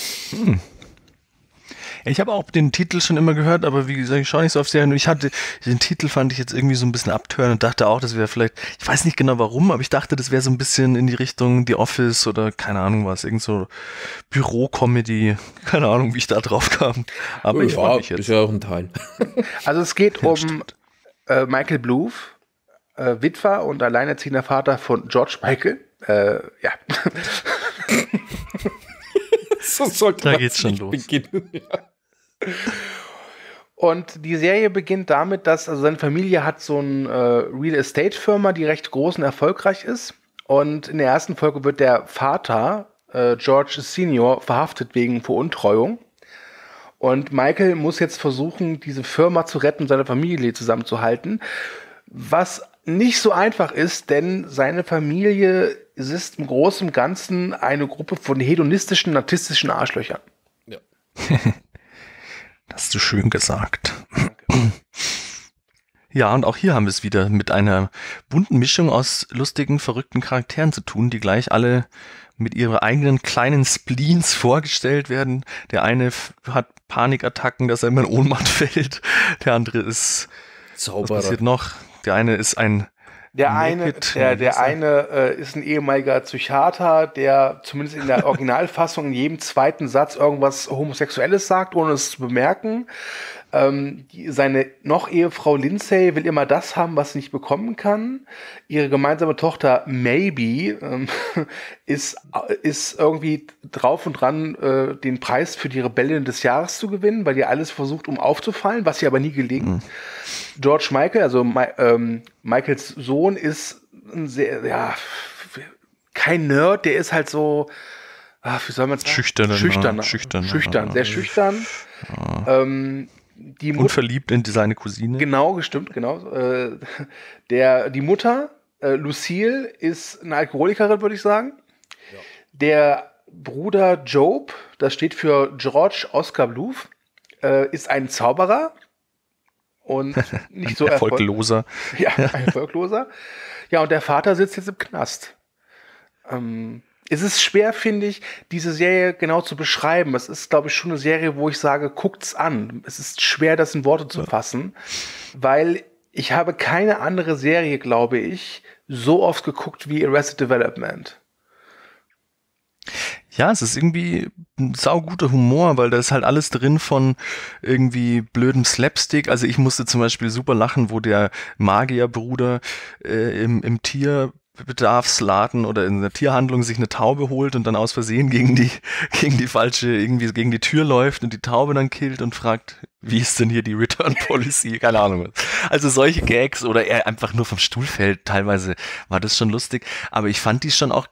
Ich habe auch den Titel schon immer gehört, aber wie gesagt, ich schaue nicht so auf Serien. Den Titel fand ich jetzt irgendwie so ein bisschen abtörend und dachte auch, das wäre vielleicht, ich weiß nicht genau warum, aber ich dachte, das wäre so ein bisschen in die Richtung The Office oder keine Ahnung was, irgend so Büro-Comedy, keine Ahnung, wie ich da drauf kam. Aber ich freue mich jetzt. Ist ja auch ein Teil. Also es geht um Michael Bluth, Witwer und alleinerziehender Vater von George Michael. Ja. So sollte da geht's schon los. Beginnen. Ja. Und die Serie beginnt damit, dass seine Familie hat so eine Real Estate Firma, die recht groß und erfolgreich ist. Und in der ersten Folge wird der Vater, George Senior, verhaftet wegen Veruntreuung. Und Michael muss jetzt versuchen, diese Firma zu retten und seine Familie zusammenzuhalten. Was nicht so einfach ist, denn seine Familie ist im Großen und Ganzen eine Gruppe von hedonistischen, narzisstischen Arschlöchern. Ja. Das hast du schön gesagt. Ja, und auch hier haben wir es wieder mit einer bunten Mischung aus lustigen, verrückten Charakteren zu tun, die gleich alle mit ihren eigenen kleinen Spleens vorgestellt werden. Der eine hat Panikattacken, dass er immer in Ohnmacht fällt. Der andere ist Zauberer. Was passiert noch? Der eine ist ein Der eine ist ein ehemaliger Psychiater, der zumindest in der Originalfassung in jedem zweiten Satz irgendwas Homosexuelles sagt, ohne es zu bemerken. Seine Ehefrau Lindsay will immer das haben, was sie nicht bekommen kann. Ihre gemeinsame Tochter Maybe ist irgendwie drauf und dran, den Preis für die Rebellin des Jahres zu gewinnen, weil ihr alles versucht, um aufzufallen, was ihr aber nie gelingt. George Michael, also Michaels Sohn, ist ein sehr, kein Nerd, der ist halt so, wie soll man sagen? Schüchtern, sehr schüchtern. Und verliebt in seine Cousine. Genau, gestimmt, genau. Die Mutter, Lucille, ist eine Alkoholikerin, würde ich sagen. Ja. Der Bruder Job, das steht für George Oscar Bluth, ist ein Zauberer und nicht so erfolgloser. Ja, ein Erfolgloser. Ja, und der Vater sitzt jetzt im Knast. Es ist schwer, finde ich, diese Serie genau zu beschreiben. Es ist, glaube ich, schon eine Serie, wo ich sage, guckt's an. Es ist schwer, das in Worte zu fassen, weil ich habe keine andere Serie, glaube ich, so oft geguckt wie Arrested Development. Ja, es ist irgendwie ein sauguter Humor, weil da ist halt alles drin von irgendwie blödem Slapstick. Also ich musste zum Beispiel super lachen, wo der Magierbruder im Tierbedarfsladen oder in der Tierhandlung sich eine Taube holt und dann aus Versehen gegen die Tür läuft und die Taube dann killt und fragt, wie ist denn hier die Return Policy? Keine Ahnung. Also solche Gags oder er einfach nur vom Stuhl fällt. Teilweise war das schon lustig, aber ich fand die schon auch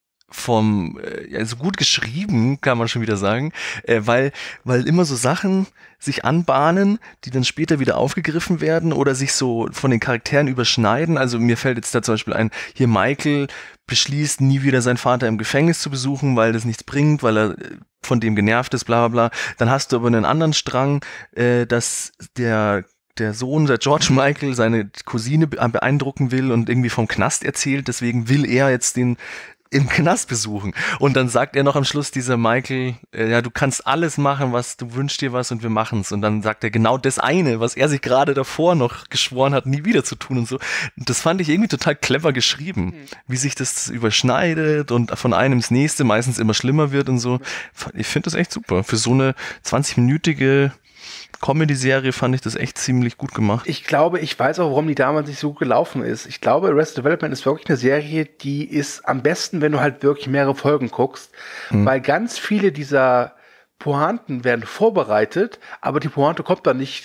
so gut geschrieben, kann man schon wieder sagen, weil immer so Sachen sich anbahnen, die dann später wieder aufgegriffen werden oder sich so von den Charakteren überschneiden. Also mir fällt jetzt da zum Beispiel ein, hier Michael beschließt, nie wieder seinen Vater im Gefängnis zu besuchen, weil das nichts bringt, weil er von dem genervt ist, bla bla bla. Dann hast du aber einen anderen Strang, dass der Sohn, der George Michael, seine Cousine beeindrucken will und irgendwie vom Knast erzählt, deswegen will er jetzt den im Knast besuchen. Und dann sagt er noch am Schluss, dieser Michael, ja, du kannst alles machen, was du wünschst dir was und wir machen's. Und dann sagt er genau das eine, was er sich gerade davor noch geschworen hat, nie wieder zu tun und so. Und das fand ich irgendwie total clever geschrieben, wie sich das überschneidet und von einem ins nächste meistens immer schlimmer wird und so. Ich finde das echt super. Für so eine 20-minütige Comedy-Serie fand ich das echt ziemlich gut gemacht. Ich glaube, ich weiß auch, warum die damals nicht so gut gelaufen ist. Ich glaube, Arrested Development ist wirklich eine Serie, die ist am besten, wenn du halt wirklich mehrere Folgen guckst, weil ganz viele dieser Pointen werden vorbereitet, aber die Pointe kommt dann nicht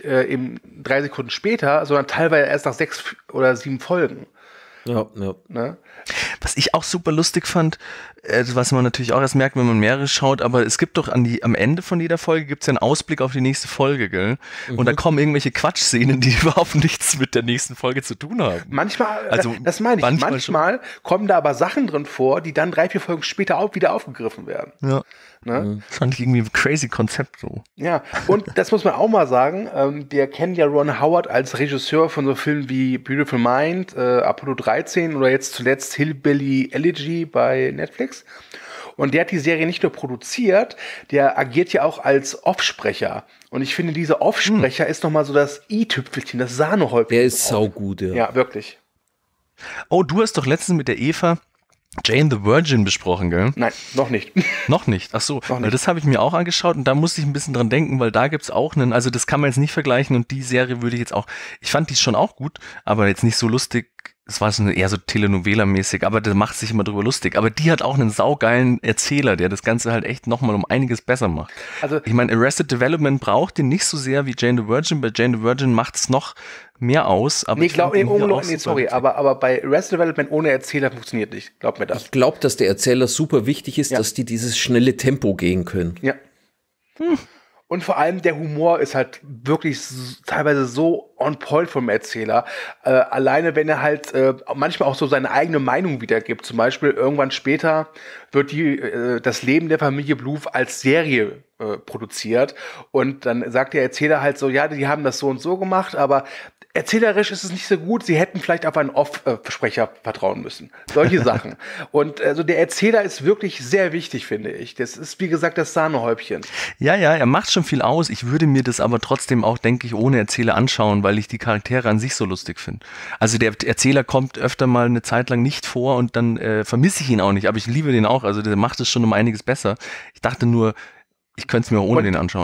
3 Sekunden später, sondern teilweise erst nach 6 oder 7 Folgen. Ja, ja. Ne? Was ich auch super lustig fand, was man natürlich auch erst merkt, wenn man mehrere schaut, aber es gibt doch am Ende von jeder Folge gibt's ja einen Ausblick auf die nächste Folge, gell? Und da kommen irgendwelche Quatschszenen, die überhaupt nichts mit der nächsten Folge zu tun haben. Manchmal, also das meine ich, manchmal kommen da aber Sachen drin vor, die dann 3, 4 Folgen später auch wieder aufgegriffen werden. Ja. Ne? Das fand ich irgendwie ein crazy Konzept so. Ja, und das muss man auch mal sagen, wir kennen ja Ron Howard als Regisseur von so Filmen wie Beautiful Mind, Apollo 13 oder jetzt zuletzt Hillbilly Elegy bei Netflix. Und der hat die Serie nicht nur produziert, der agiert ja auch als Offsprecher. Und ich finde, dieser Offsprecher ist nochmal so das i-Tüpfelchen, das Sahnehäubchen. Der ist saugut, ja. Ja, wirklich. Oh, du hast doch letztens mit der Eva Jane the Virgin besprochen, gell? Nein, noch nicht. Noch nicht? Ach so, weil das habe ich mir auch angeschaut und da musste ich ein bisschen dran denken, weil da gibt's auch also das kann man jetzt nicht vergleichen und die Serie würde ich jetzt auch, ich fand die schon auch gut, aber jetzt nicht so lustig. Es war so eher so Telenovela-mäßig, aber der macht sich immer drüber lustig. Aber die hat auch einen saugeilen Erzähler, der das Ganze halt echt nochmal um einiges besser macht. Also ich meine, Arrested Development braucht den nicht so sehr wie Jane the Virgin. Bei Jane the Virgin macht es noch mehr aus. Aber aber bei Arrested Development ohne Erzähler funktioniert nicht. Glaub mir das. Ich glaube, dass der Erzähler super wichtig ist, dass die dieses schnelle Tempo gehen können. Ja. Und vor allem der Humor ist halt wirklich teilweise so on point vom Erzähler. Alleine wenn er halt manchmal auch so seine eigene Meinung wiedergibt. Zum Beispiel irgendwann später wird das Leben der Familie Bluth als Serie produziert. Und dann sagt der Erzähler halt so, ja, die haben das so und so gemacht, aber erzählerisch ist es nicht so gut, sie hätten vielleicht auf einen Off-Sprecher vertrauen müssen. Solche Sachen. Und also der Erzähler ist wirklich sehr wichtig, finde ich. Das ist, wie gesagt, das Sahnehäubchen. Ja, er macht schon viel aus. Ich würde mir das aber trotzdem auch, denke ich, ohne Erzähler anschauen, weil ich die Charaktere an sich so lustig finde. Also der Erzähler kommt öfter mal eine Zeit lang nicht vor und dann vermisse ich ihn auch nicht. Aber ich liebe den auch. Also der macht es schon um einiges besser. Ich dachte nur, ich könnte es mir auch ohne den anschauen.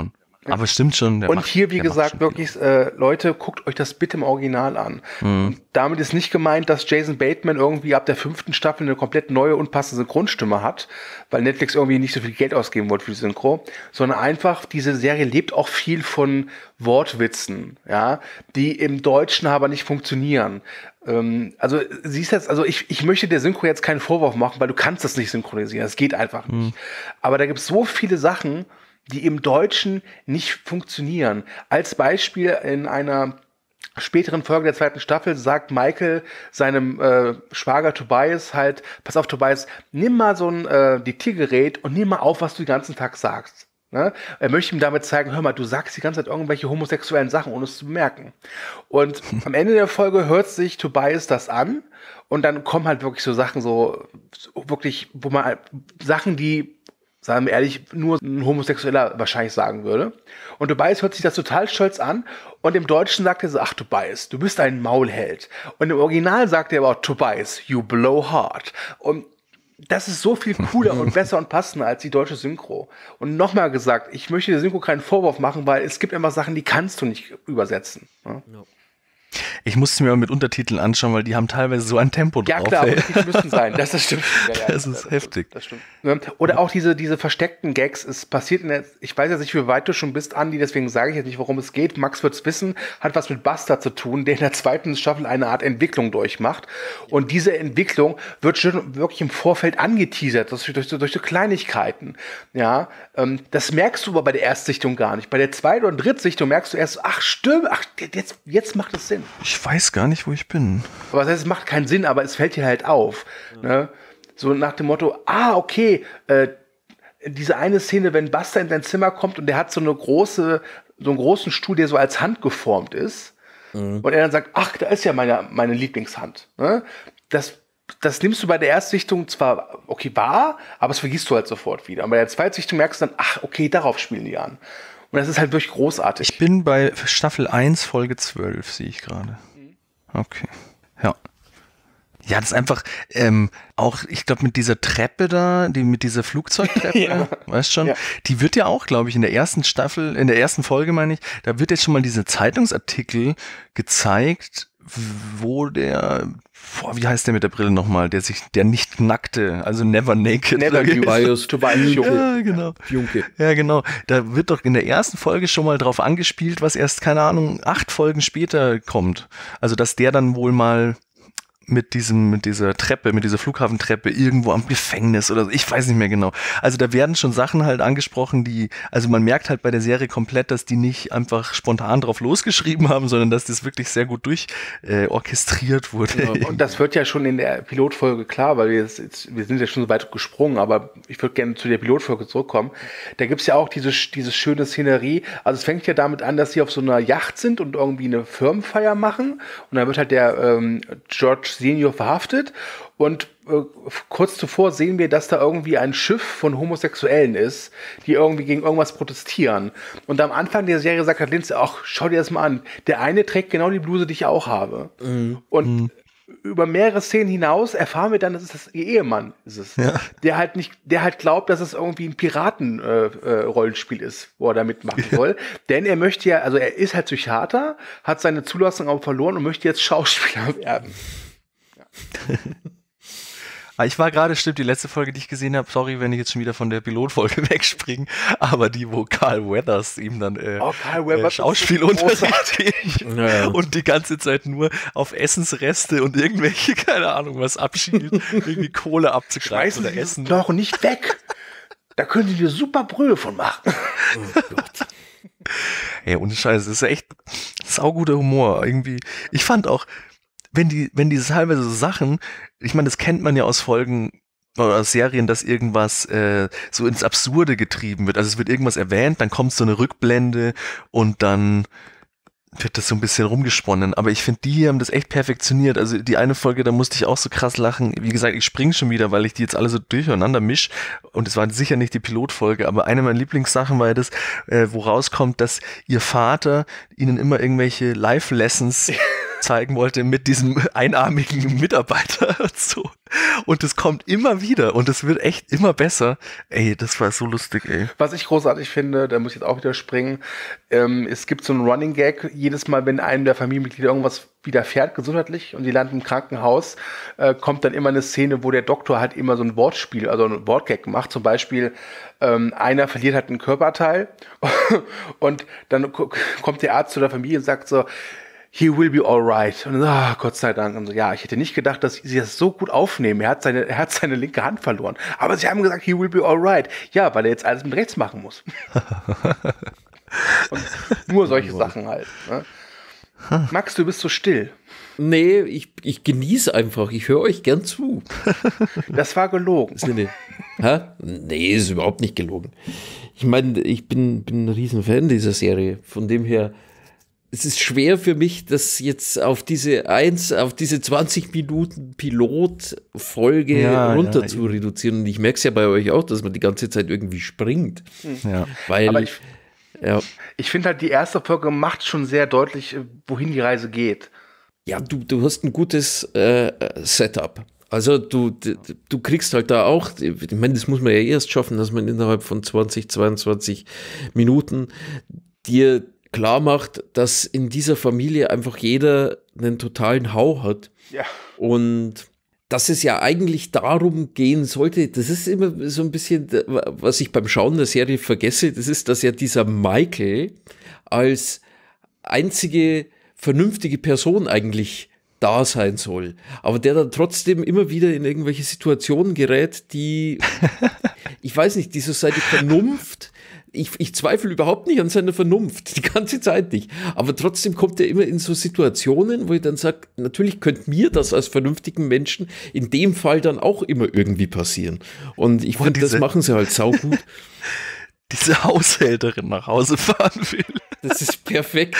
Aber es stimmt schon. Und hier, wie gesagt, wirklich, Leute, guckt euch das bitte im Original an. Und damit ist nicht gemeint, dass Jason Bateman irgendwie ab der 5. Staffel eine komplett neue, unpassende Synchronstimme hat, weil Netflix irgendwie nicht so viel Geld ausgeben wollte für die Synchro, sondern einfach, diese Serie lebt auch viel von Wortwitzen, ja, die im Deutschen aber nicht funktionieren. Also siehst jetzt, also ich möchte der Synchro jetzt keinen Vorwurf machen, weil du kannst das nicht synchronisieren, das geht einfach nicht. Aber da gibt es so viele Sachen, die im Deutschen nicht funktionieren. Als Beispiel in einer späteren Folge der 2. Staffel sagt Michael seinem Schwager Tobias halt, pass auf Tobias, nimm mal so ein Diktiergerät und nimm mal auf, was du den ganzen Tag sagst. Ne? Er möchte ihm damit zeigen, hör mal, du sagst die ganze Zeit irgendwelche homosexuellen Sachen, ohne es zu bemerken. Und am Ende der Folge hört sich Tobias das an und dann kommen halt wirklich so Sachen, so wirklich, wo man halt Sachen, die, sagen wir ehrlich, nur ein Homosexueller wahrscheinlich sagen würde. Und Tobias hört sich das total stolz an und im Deutschen sagt er so, ach Tobias, du bist ein Maulheld. Und im Original sagt er aber auch, Tobias, you blow hard. Und das ist so viel cooler und besser und passender als die deutsche Synchro. Und nochmal gesagt, ich möchte der Synchro keinen Vorwurf machen, weil es gibt immer Sachen, die kannst du nicht übersetzen. Ja? Ich musste mir mal mit Untertiteln anschauen, weil die haben teilweise so ein Tempo drauf. Ja klar, aber die müssen sein, das stimmt. Ja, das ist heftig. Das stimmt. Oder auch diese versteckten Gags, es passiert ich weiß jetzt nicht, wie weit du schon bist, Andi, deswegen sage ich jetzt nicht, worum es geht. Max wird's wissen, hat was mit Buster zu tun, der in der 2. Staffel eine Art Entwicklung durchmacht. Und diese Entwicklung wird schon wirklich im Vorfeld angeteasert, durch so Kleinigkeiten. Ja, das merkst du aber bei der Erstsichtung gar nicht. Bei der 2. und 3. Sichtung merkst du erst, ach stimmt, jetzt macht es Sinn. Ich weiß gar nicht, wo ich bin. Aber das heißt, es macht keinen Sinn, aber es fällt dir halt auf. Ja. Ne? So nach dem Motto, okay, diese eine Szene, wenn Buster in sein Zimmer kommt und der hat so einen großen Stuhl, der so als Hand geformt ist. Und er dann sagt, ach, da ist ja meine Lieblingshand. Ne? Das nimmst du bei der Erstsichtung zwar, okay, wahr, aber das vergisst du halt sofort wieder. Und bei der Zweitsichtung merkst du dann, ach, okay, darauf spielen die an. Und das ist halt wirklich großartig. Ich bin bei Staffel 1, Folge 12, sehe ich gerade. Okay, ja. Ja, das ist einfach auch, ich glaube, mit dieser Treppe da, mit dieser Flugzeugtreppe, ja. Weißt schon, ja. Die wird ja auch, glaube ich, in der ersten Staffel, in der ersten Folge, meine ich, da wird jetzt schon mal dieser Zeitungsartikel gezeigt, wo wie heißt der mit der Brille nochmal, der nicht nackte, also never naked. Never Tobias Ja, genau. Junke. Ja, genau. Da wird doch in der ersten Folge schon mal drauf angespielt, was erst, keine Ahnung, 8 Folgen später kommt. Also, dass der dann wohl mal mit dieser Treppe, mit dieser Flughafentreppe irgendwo am Gefängnis oder so, ich weiß nicht mehr genau. Also da werden schon Sachen halt angesprochen, also man merkt halt bei der Serie komplett, dass die nicht einfach spontan drauf losgeschrieben haben, sondern dass das wirklich sehr gut orchestriert wurde. Ja, und das wird ja schon in der Pilotfolge klar, weil wir sind ja schon so weit gesprungen, aber ich würde gerne zu der Pilotfolge zurückkommen. Da gibt's ja auch diese schöne Szenerie, also es fängt ja damit an, dass sie auf so einer Yacht sind und irgendwie eine Firmenfeier machen und dann wird halt der George Senior verhaftet und kurz zuvor sehen wir, dass da irgendwie ein Schiff von Homosexuellen ist, die irgendwie gegen irgendwas protestieren. Und am Anfang der Serie sagt halt Lindsay, ach, schau dir das mal an, der eine trägt genau die Bluse, die ich auch habe. Und über mehrere Szenen hinaus erfahren wir dann, dass es ihr Ehemann ist. Ja. Der halt glaubt, dass es irgendwie ein Piraten-Rollenspiel ist, wo er da mitmachen soll. Denn er möchte ja, also er ist halt Psychiater, hat seine Zulassung aber verloren und möchte jetzt Schauspieler werden. Ich war gerade, stimmt, die letzte Folge, die ich gesehen habe, sorry, wenn ich jetzt schon wieder von der Pilotfolge wegspringe, aber die, wo Carl Weathers ihm dann Schauspielunterricht gibt und die ganze Zeit nur auf Essensreste und irgendwelche, keine Ahnung, was abschielt, irgendwie Kohle abzugreifen oder essen. Doch nicht weg! Da können die dir super Brühe von machen. Oh Gott. Ey, ohne Scheiß, das ist echt sauguter Humor. Irgendwie, ich fand auch, wenn die teilweise so Sachen, ich meine, das kennt man ja aus Folgen oder aus Serien, dass irgendwas so ins Absurde getrieben wird. Also es wird irgendwas erwähnt, dann kommt so eine Rückblende und dann wird das so ein bisschen rumgesponnen. Aber ich finde, die hier haben das echt perfektioniert. Also die eine Folge, da musste ich auch so krass lachen. Wie gesagt, ich springe schon wieder, weil ich die jetzt alle so durcheinander mische. Und es war sicher nicht die Pilotfolge, aber eine meiner Lieblingssachen war ja das, wo rauskommt, dass ihr Vater ihnen immer irgendwelche Life-Lessons zeigen wollte mit diesem einarmigen Mitarbeiter und so. Und es kommt immer wieder und es wird echt immer besser. Ey, das war so lustig, ey. Was ich großartig finde, da muss ich jetzt auch wieder springen, es gibt so einen Running Gag, jedes Mal, wenn einem der Familienmitglieder irgendwas widerfährt, gesundheitlich, und die landen im Krankenhaus, kommt dann immer eine Szene, wo der Doktor halt immer so ein Wortspiel, also ein Wortgag macht. Zum Beispiel, einer verliert halt ein Körperteil und dann kommt der Arzt zu der Familie und sagt so, he will be alright. Und Gott sei Dank. Und so, ja, ich hätte nicht gedacht, dass sie das so gut aufnehmen. Er hat seine linke Hand verloren. Aber sie haben gesagt, he will be alright. Ja, weil er jetzt alles mit rechts machen muss. Und nur solche Sachen halt. Ne? Max, du bist so still. Nee, ich genieße einfach. Ich höre euch gern zu. Das war gelogen. Nee, ist überhaupt nicht gelogen. Ich meine, ich bin ein Riesenfan dieser Serie. Von dem her, es ist schwer für mich, das jetzt auf diese 20 Minuten Pilotfolge runter zu reduzieren. Und ich merke es ja bei euch auch, dass man die ganze Zeit irgendwie springt. Ja. Weil, aber ich finde halt, die erste Folge macht schon sehr deutlich, wohin die Reise geht. Ja, du hast ein gutes Setup. Also du kriegst halt da auch, ich meine, das muss man ja erst schaffen, dass man innerhalb von 20, 22 Minuten dir klar macht, dass in dieser Familie einfach jeder einen totalen Hau hat. Ja. Und dass es ja eigentlich darum gehen sollte, das ist immer so ein bisschen, was ich beim Schauen der Serie vergesse, das ist, dass ja dieser Michael als einzige vernünftige Person eigentlich da sein soll. Aber der dann trotzdem immer wieder in irgendwelche Situationen gerät, die, ich weiß nicht, die so seine Vernunft, ich zweifle überhaupt nicht an seiner Vernunft, die ganze Zeit nicht. Aber trotzdem kommt er immer in so Situationen, wo ich dann sage, natürlich könnte mir das als vernünftigen Menschen in dem Fall dann auch immer irgendwie passieren. Und ich finde, das machen sie halt saugut. Diese Haushälterin nach Hause fahren will. Das ist perfekt.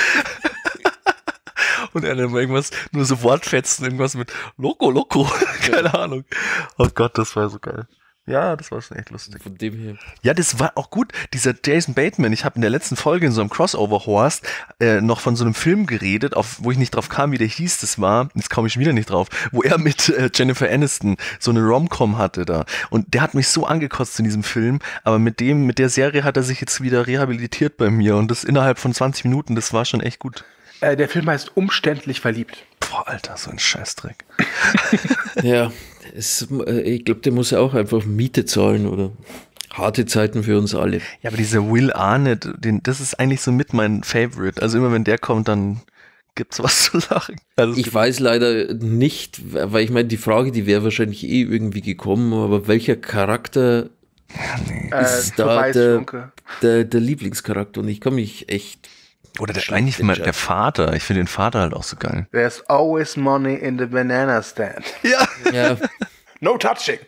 Und er dann irgendwas, nur so Wortfetzen, irgendwas mit Loco, keine Ahnung. Oh Gott, das war so geil. Ja, das war schon echt lustig. Von dem her. Ja, das war auch gut. Dieser Jason Bateman, ich habe in der letzten Folge in so einem Crossover-Horst noch von so einem Film geredet, wo ich nicht drauf kam, wie der hieß. Das war, jetzt komme ich wieder nicht drauf, wo er mit Jennifer Aniston so eine Rom-Com hatte da. Und der hat mich so angekotzt in diesem Film, aber mit der Serie hat er sich jetzt wieder rehabilitiert bei mir und das innerhalb von 20 Minuten, das war schon echt gut. Der Film heißt Umständlich verliebt. Boah, Alter, so ein Scheißdreck. Ja, ich glaube, der muss ja auch einfach Miete zahlen oder harte Zeiten für uns alle. Ja, aber dieser Will Arnett, das ist eigentlich so mit mein Favorite. Also immer wenn der kommt, dann gibt's was zu sagen. Also ich weiß leider nicht, weil ich meine, die Frage, die wäre wahrscheinlich irgendwie gekommen, aber welcher Charakter ist da der Lieblingscharakter? Und ich kann mich echt... Oder eigentlich mal der Vater. Ich finde den Vater halt auch so geil. There's always money in the banana stand. Ja. No touching.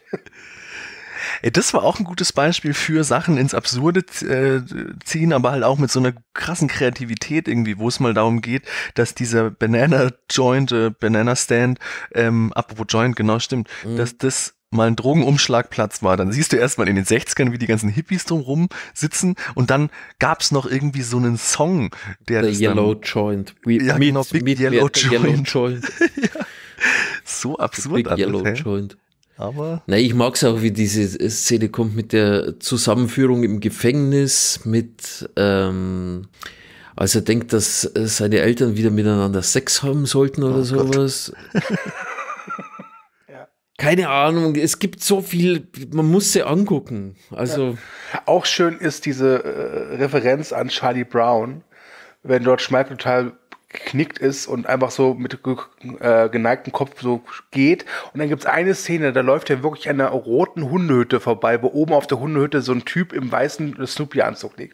Ey, das war auch ein gutes Beispiel für Sachen ins Absurde ziehen, aber halt auch mit so einer krassen Kreativität irgendwie, wo es mal darum geht, dass dieser Banana Stand, apropos Joint, genau stimmt, dass das mal ein Drogenumschlagplatz war. Dann siehst du erstmal in den 60ern, wie die ganzen Hippies drumrum sitzen und dann gab's noch irgendwie so einen Song, der The Yellow Joint. Big Yellow Joint. Ja. So absurd. Big Yellow Joint. Aber ich mag es auch, wie diese Szene kommt mit der Zusammenführung im Gefängnis, als er denkt, dass seine Eltern wieder miteinander Sex haben sollten oder sowas. Keine Ahnung, es gibt so viel, man muss sie angucken. Also auch schön ist diese Referenz an Charlie Brown, wenn George Michael total geknickt ist und einfach so mit geneigtem Kopf so geht. Und dann gibt es eine Szene, da läuft er wirklich an einer roten Hundehütte vorbei, wo oben auf der Hundehütte so ein Typ im weißen Snoopy-Anzug liegt.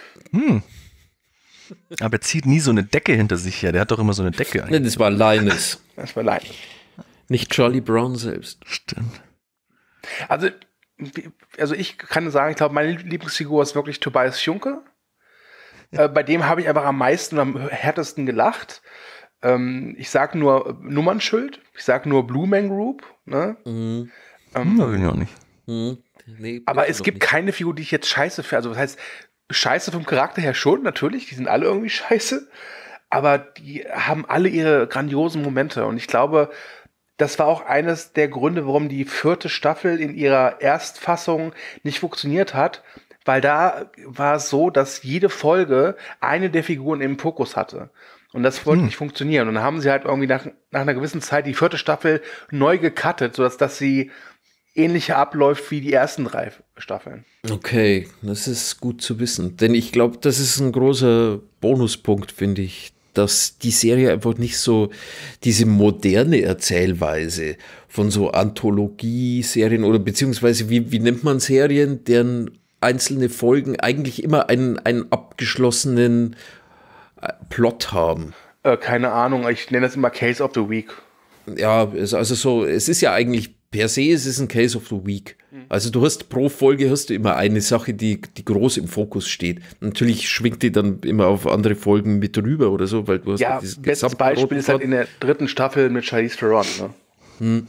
Aber er zieht nie so eine Decke hinter sich her. Der hat doch immer so eine Decke. Nee, das war Linus. Das war Linus. Nicht Charlie Brown selbst. Stimmt. Also ich kann sagen, ich glaube, meine Lieblingsfigur ist wirklich Tobias Funke. Bei dem habe ich einfach am meisten und am härtesten gelacht. Ich sage nur Nummernschild. Ich sage nur Blue Man Group. Ne? Will ich auch nicht. Nee, aber es gibt keine Figur, die ich jetzt scheiße finde. Also das heißt, scheiße vom Charakter her schon, natürlich. Die sind alle irgendwie scheiße. aber die haben alle ihre grandiosen Momente. Und ich glaube, das war auch eines der Gründe, warum die 4. Staffel in ihrer Erstfassung nicht funktioniert hat, weil da war es so, dass jede Folge eine der Figuren im Fokus hatte. Und das wollte nicht funktionieren. Und dann haben sie halt irgendwie nach einer gewissen Zeit die 4. Staffel neu gecuttet, sodass sie ähnlicher abläuft wie die ersten 3 Staffeln. Okay, das ist gut zu wissen. Denn ich glaube, das ist ein großer Bonuspunkt, finde ich, dass die Serie einfach nicht so diese moderne Erzählweise von so Anthologie-Serien oder beziehungsweise wie nennt man Serien, deren einzelne Folgen eigentlich immer einen abgeschlossenen Plot haben. Keine Ahnung, ich nenne das immer Case of the Week. Ja, also so, es ist ja eigentlich per se, es ist ein Case of the Week. Also du hast pro Folge hast du immer eine Sache, die groß im Fokus steht. Natürlich schwingt die dann immer auf andere Folgen mit rüber oder so, weil du hast ja, bestes Beispiel ist halt in der 3. Staffel mit Charlize Theron. Ne?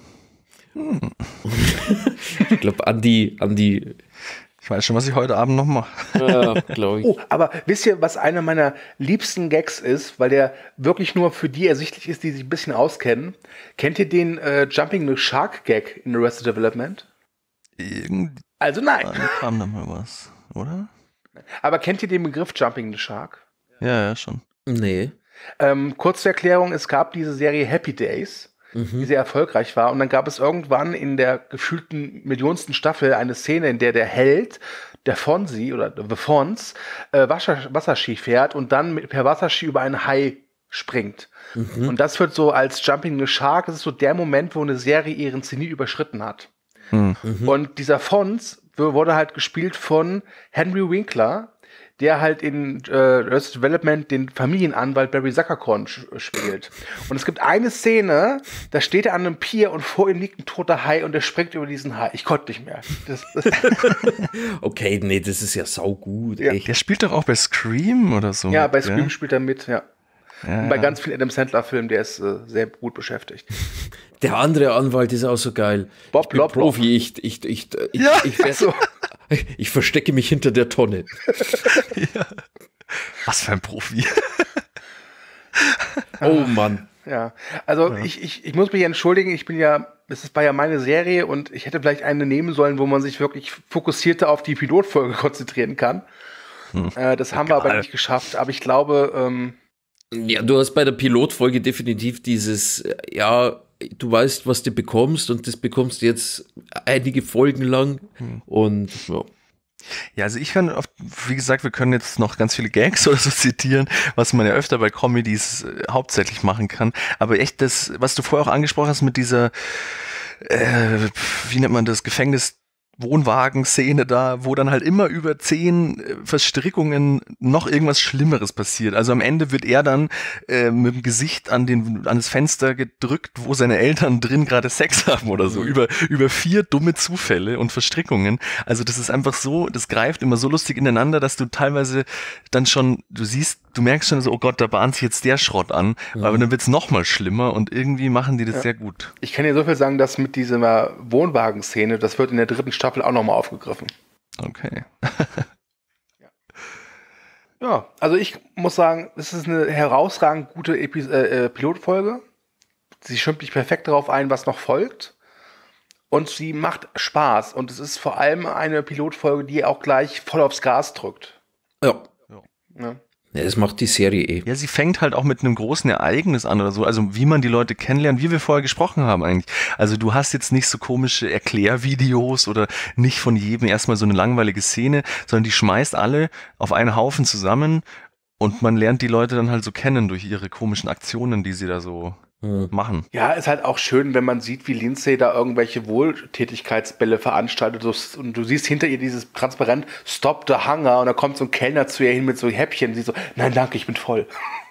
Ich glaube, Andi. Ich weiß schon, was ich heute Abend noch mache. Ja, glaube ich. Oh, aber wisst ihr, was einer meiner liebsten Gags ist, weil der wirklich nur für die ersichtlich ist, die sich ein bisschen auskennen? Kennt ihr den Jumping the Shark Gag in Arrested Development? Also nein. Da kam da mal was, oder? Aber kennt ihr den Begriff Jumping the Shark? Ja, schon. Nee. Kurz zur Erklärung, es gab diese Serie Happy Days, die sehr erfolgreich war. Und dann gab es irgendwann in der gefühlten millionsten Staffel eine Szene, in der der Held, der Fonzie oder The Fonz, Wasserski fährt und dann per Wasserski über einen Hai springt. Und das wird so als Jumping the Shark, das ist so der Moment, wo eine Serie ihren Zenit überschritten hat. Und dieser Fonz wurde halt gespielt von Henry Winkler, der halt in Arrested Development den Familienanwalt Barry Zuckerkorn spielt. Und es gibt eine Szene, da steht er an einem Pier und vor ihm liegt ein toter Hai und er springt über diesen Hai. Ich konnte nicht mehr. Okay, nee, das ist ja saugut. Ja. Der spielt doch auch bei Scream oder so. Ja, bei Scream spielt er mit, ja. Ja, Und bei ganz vielen Adam Sandler-Filmen, der ist sehr gut beschäftigt. Der andere Anwalt ist auch so geil. Bob ich bin Lob. Profi, ich verstecke mich hinter der Tonne. Ja. Was für ein Profi. Oh Mann. Ja, also ja. Ich muss mich entschuldigen, es war ja meine Serie und ich hätte vielleicht eine nehmen sollen, wo man sich wirklich fokussierter auf die Pilotfolge konzentrieren kann. Das haben wir aber nicht geschafft, aber ich glaube... ja, du hast bei der Pilotfolge definitiv dieses, du weißt, was du bekommst und das bekommst du jetzt einige Folgen lang und ja. Ja, also ich kann, wie gesagt, wir können jetzt noch ganz viele Gags oder so zitieren, was man ja öfter bei Comedies hauptsächlich machen kann, aber echt das, was du vorher auch angesprochen hast mit dieser, wie nennt man das, Wohnwagen-Szene da, wo dann halt immer über 10 Verstrickungen noch irgendwas Schlimmeres passiert. Also am Ende wird er dann mit dem Gesicht an das Fenster gedrückt, wo seine Eltern drin gerade Sex haben oder so. Über 4 dumme Zufälle und Verstrickungen. Also das ist einfach so, das greift immer so lustig ineinander, dass du teilweise dann schon, du merkst schon so, oh Gott, da bahnt sich jetzt der Schrott an. Aber dann wird's noch mal schlimmer und irgendwie machen die das sehr gut. Ich kann dir so viel sagen, dass mit dieser Wohnwagen-Szene, das wird in der 3. Staffel auch nochmal aufgegriffen. Okay. Ja, also ich muss sagen, es ist eine herausragend gute Pilotfolge. Sie schwimmt dich perfekt darauf ein, was noch folgt. Und sie macht Spaß. Und es ist vor allem eine Pilotfolge, die auch gleich voll aufs Gas drückt. Ja. Ja. Ja, das macht die Serie eh. Ja, sie fängt halt auch mit einem großen Ereignis an oder so, also wie man die Leute kennenlernt, wie wir vorher gesprochen haben eigentlich. Also du hast jetzt nicht so komische Erklärvideos oder nicht von jedem erstmal so eine langweilige Szene, sondern die schmeißt alle auf einen Haufen zusammen und man lernt die Leute dann halt so kennen durch ihre komischen Aktionen, die sie da so machen. Ja, ist halt auch schön, wenn man sieht, wie Lindsay da irgendwelche Wohltätigkeitsbälle veranstaltet und du siehst hinter ihr dieses Transparent Stop the Hunger und da kommt so ein Kellner zu ihr hin mit so Häppchen, sie so, nein, danke, ich bin voll.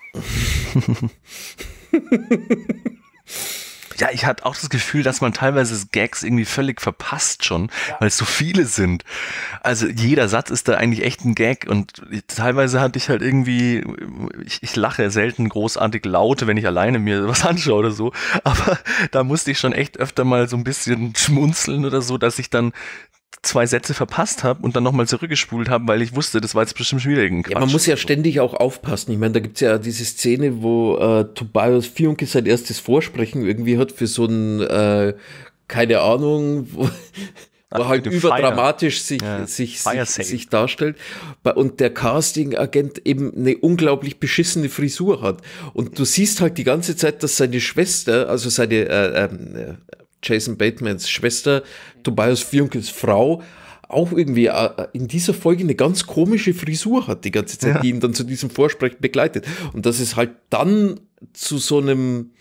Ja, ich hatte auch das Gefühl, dass man teilweise Gags irgendwie völlig verpasst schon, weil es so viele sind. Also jeder Satz ist da eigentlich echt ein Gag und teilweise hatte ich halt irgendwie, ich lache selten großartig laut, wenn ich alleine mir was anschaue oder so, aber da musste ich schon echt öfter mal so ein bisschen schmunzeln oder so, dass ich dann 2 Sätze verpasst habe und dann nochmal zurückgespult habe, weil ich wusste, das war jetzt bestimmt schon wieder irgendein Quatsch. Ja, man muss ja ständig auch aufpassen. Ich meine, da gibt es ja diese Szene, wo Tobias Fünke sein erstes Vorsprechen irgendwie hat für so ein, keine Ahnung, wo halt überdramatisch sich darstellt. Und der Casting-Agent eben eine unglaublich beschissene Frisur hat. Und du siehst halt die ganze Zeit, dass seine Schwester, also seine Jason Batemans Schwester, Tobias Fürnkes Frau, auch irgendwie in dieser Folge eine ganz komische Frisur hat die ganze Zeit, die ihn dann zu diesem Vorsprechen begleitet. Und dass es halt dann zu so einem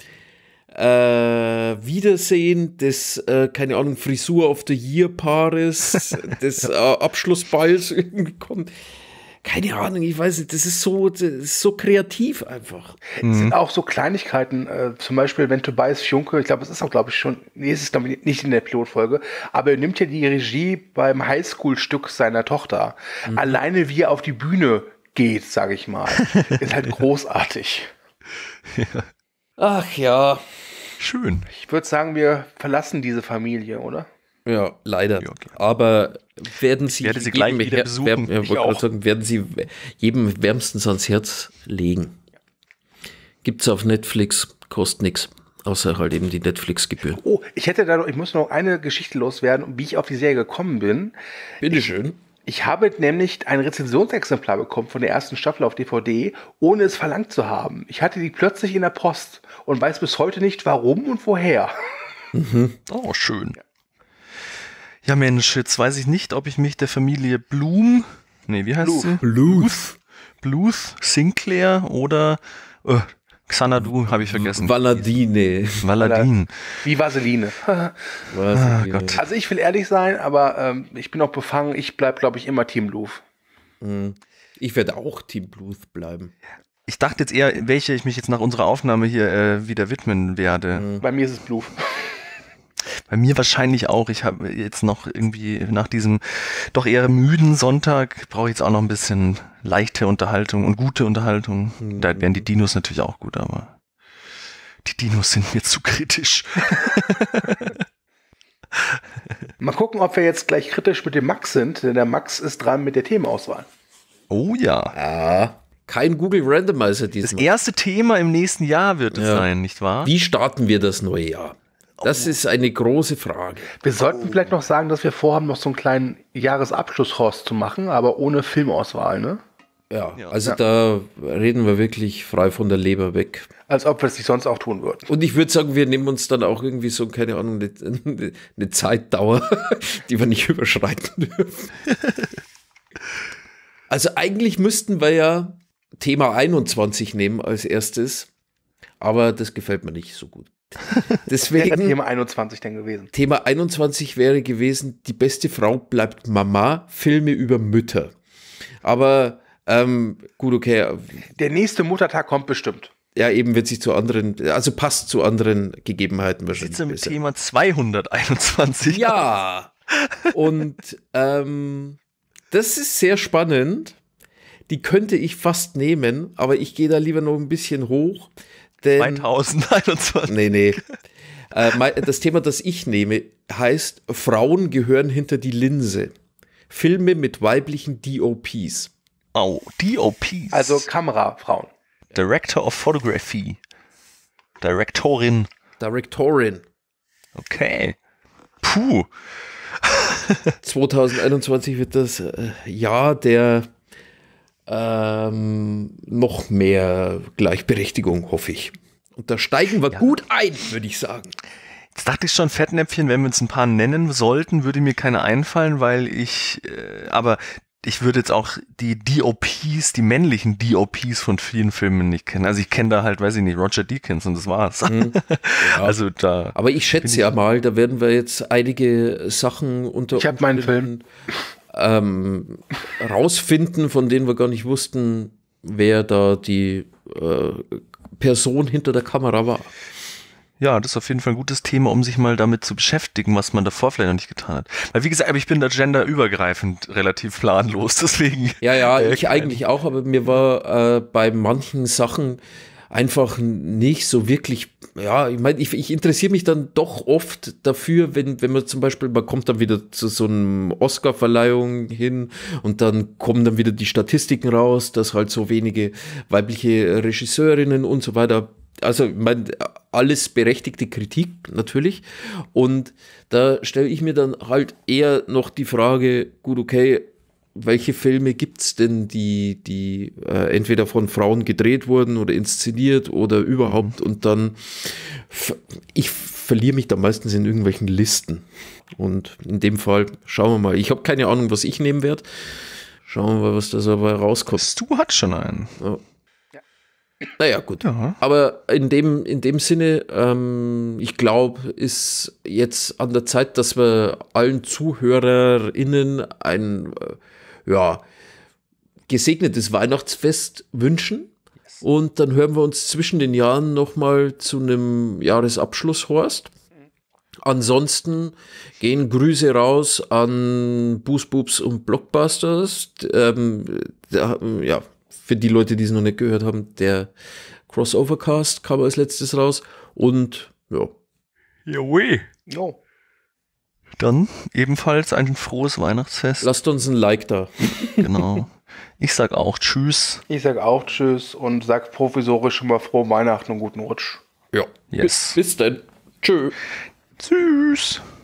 Wiedersehen des, keine Ahnung, Frisur of the Year Paares, des Abschlussballs irgendwie kommt. Keine Ahnung, ich weiß nicht, das ist so kreativ einfach. Es sind auch so Kleinigkeiten, zum Beispiel, wenn Tobias Fünke, ich glaube, es ist auch, glaube ich, schon, nee, es ist, glaube ich, nicht in der Pilotfolge, aber er nimmt ja die Regie beim Highschool-Stück seiner Tochter. Alleine wie er auf die Bühne geht, sage ich mal, ist halt großartig. Ach ja. Schön. Ich würde sagen, wir verlassen diese Familie, oder? Ja, leider. Ja, okay. Aber werden sie gleich wieder besuchen. Werden sie jedem wärmstens ans Herz legen. Gibt's auf Netflix, kostet nichts. Außer halt eben die Netflix-Gebühr. Oh, ich muss noch eine Geschichte loswerden, wie ich auf die Serie gekommen bin. Bitteschön. Ich habe nämlich ein Rezensionsexemplar bekommen von der ersten Staffel auf DVD, ohne es verlangt zu haben. Ich hatte die plötzlich in der Post und weiß bis heute nicht, warum und woher. Oh, schön. Ja, Mensch, jetzt weiß ich nicht, ob ich mich der Familie Bloom, wie heißt sie? Bluth Sinclair oder Xanadu, habe ich vergessen. Valadine. Wie Vaseline. Gott. Also ich will ehrlich sein, aber ich bin auch befangen. Ich bleibe, glaube ich, immer Team Bluth. Ich werde auch Team Bluth bleiben. Ich dachte jetzt eher, welche ich mich jetzt nach unserer Aufnahme hier wieder widmen werde. Bei mir ist es Bluth. Bei mir wahrscheinlich auch. Ich habe jetzt noch irgendwie nach diesem doch eher müden Sonntag, brauche ich jetzt auch noch ein bisschen leichte Unterhaltung und gute Unterhaltung. Da wären die Dinos natürlich auch gut, aber die Dinos sind mir zu kritisch. Mal gucken, ob wir jetzt gleich kritisch mit dem Max sind, denn der Max ist dran mit der Themenauswahl. Oh ja. Kein Google Randomizer diesmal. Das erste Thema im nächsten Jahr wird es sein, nicht wahr? Wie starten wir das neue Jahr? Das ist eine große Frage. Wir sollten vielleicht noch sagen, dass wir vorhaben, noch so einen kleinen Jahresabschluss-Horst zu machen, aber ohne Filmauswahl, ne? Ja, also da reden wir wirklich frei von der Leber weg. Als ob wir es nicht sonst auch tun würden. Und ich würde sagen, wir nehmen uns dann auch irgendwie so, keine Ahnung, eine Zeitdauer, die wir nicht überschreiten dürfen. Also eigentlich müssten wir ja Thema 21 nehmen als erstes, aber das gefällt mir nicht so gut. Deswegen Thema 21 denn gewesen. Thema 21 wäre gewesen, die beste Frau bleibt Mama, Filme über Mütter. Aber gut, okay. Der nächste Muttertag kommt bestimmt. Ja, eben wird sich zu anderen, also passt zu anderen Gegebenheiten wahrscheinlich. Jetzt mit Thema 221. Ja. Und das ist sehr spannend. Die könnte ich fast nehmen, aber ich gehe da lieber noch ein bisschen hoch. 2021. Nee. Das Thema, das ich nehme, heißt Frauen gehören hinter die Linse. Filme mit weiblichen DOPs. Oh, DOPs. Also Kamerafrauen. Director of Photography. Direktorin. Okay. Puh. 2021 wird das Jahr der noch mehr Gleichberechtigung, hoffe ich. Und da steigen wir gut ein, würde ich sagen. Jetzt dachte ich schon, Fettnäpfchen, wenn wir uns ein paar nennen sollten, würde mir keine einfallen, weil aber ich würde jetzt auch die DOPs, die männlichen DOPs von vielen Filmen nicht kennen. Also ich kenne da halt, weiß ich nicht, Roger Deakins und das war's. Ja. Also da. Aber ich schätze ja mal, da werden wir jetzt einige Sachen unter Ich habe meinen Film. Rausfinden, von denen wir gar nicht wussten, wer da die Person hinter der Kamera war. Ja, das ist auf jeden Fall ein gutes Thema, um sich mal damit zu beschäftigen, was man davor vielleicht noch nicht getan hat. Weil wie gesagt, ich bin da genderübergreifend relativ planlos, deswegen. Ja, ich eigentlich auch, aber mir war bei manchen Sachen, einfach nicht so wirklich, ja, ich meine, ich interessiere mich dann doch oft dafür, wenn man zum Beispiel, man kommt dann wieder zu so einem Oscar-Verleihung hin und dann kommen dann wieder die Statistiken raus, dass halt so wenige weibliche Regisseurinnen und so weiter, also ich meine, alles berechtigte Kritik natürlich, und da stelle ich mir dann halt eher noch die Frage, gut, okay, welche Filme gibt's denn, die entweder von Frauen gedreht wurden oder inszeniert oder überhaupt, und dann, ich verliere mich da meistens in irgendwelchen Listen, und in dem Fall, schauen wir mal, ich habe keine Ahnung, was ich nehmen werde, schauen wir mal, was da so dabei rauskommt. Du hast schon einen. Ja. Naja, gut. Ja. Aber in dem Sinne, ich glaube, ist jetzt an der Zeit, dass wir allen ZuhörerInnen ein gesegnetes Weihnachtsfest wünschen. Yes. Und dann hören wir uns zwischen den Jahren nochmal zu einem Jahresabschluss, Horst. Ansonsten gehen Grüße raus an Boosboobs und Blockbusters. Für die Leute, die es noch nicht gehört haben, der Crossover-Cast kam als letztes raus. Und ja. Jo. Dann ebenfalls ein frohes Weihnachtsfest. Lasst uns ein Like da. Genau. Ich sag auch Tschüss. Ich sag auch Tschüss und sag provisorisch schon mal frohe Weihnachten und guten Rutsch. Ja. Yes. Bis dann. Tschö. Tschüss.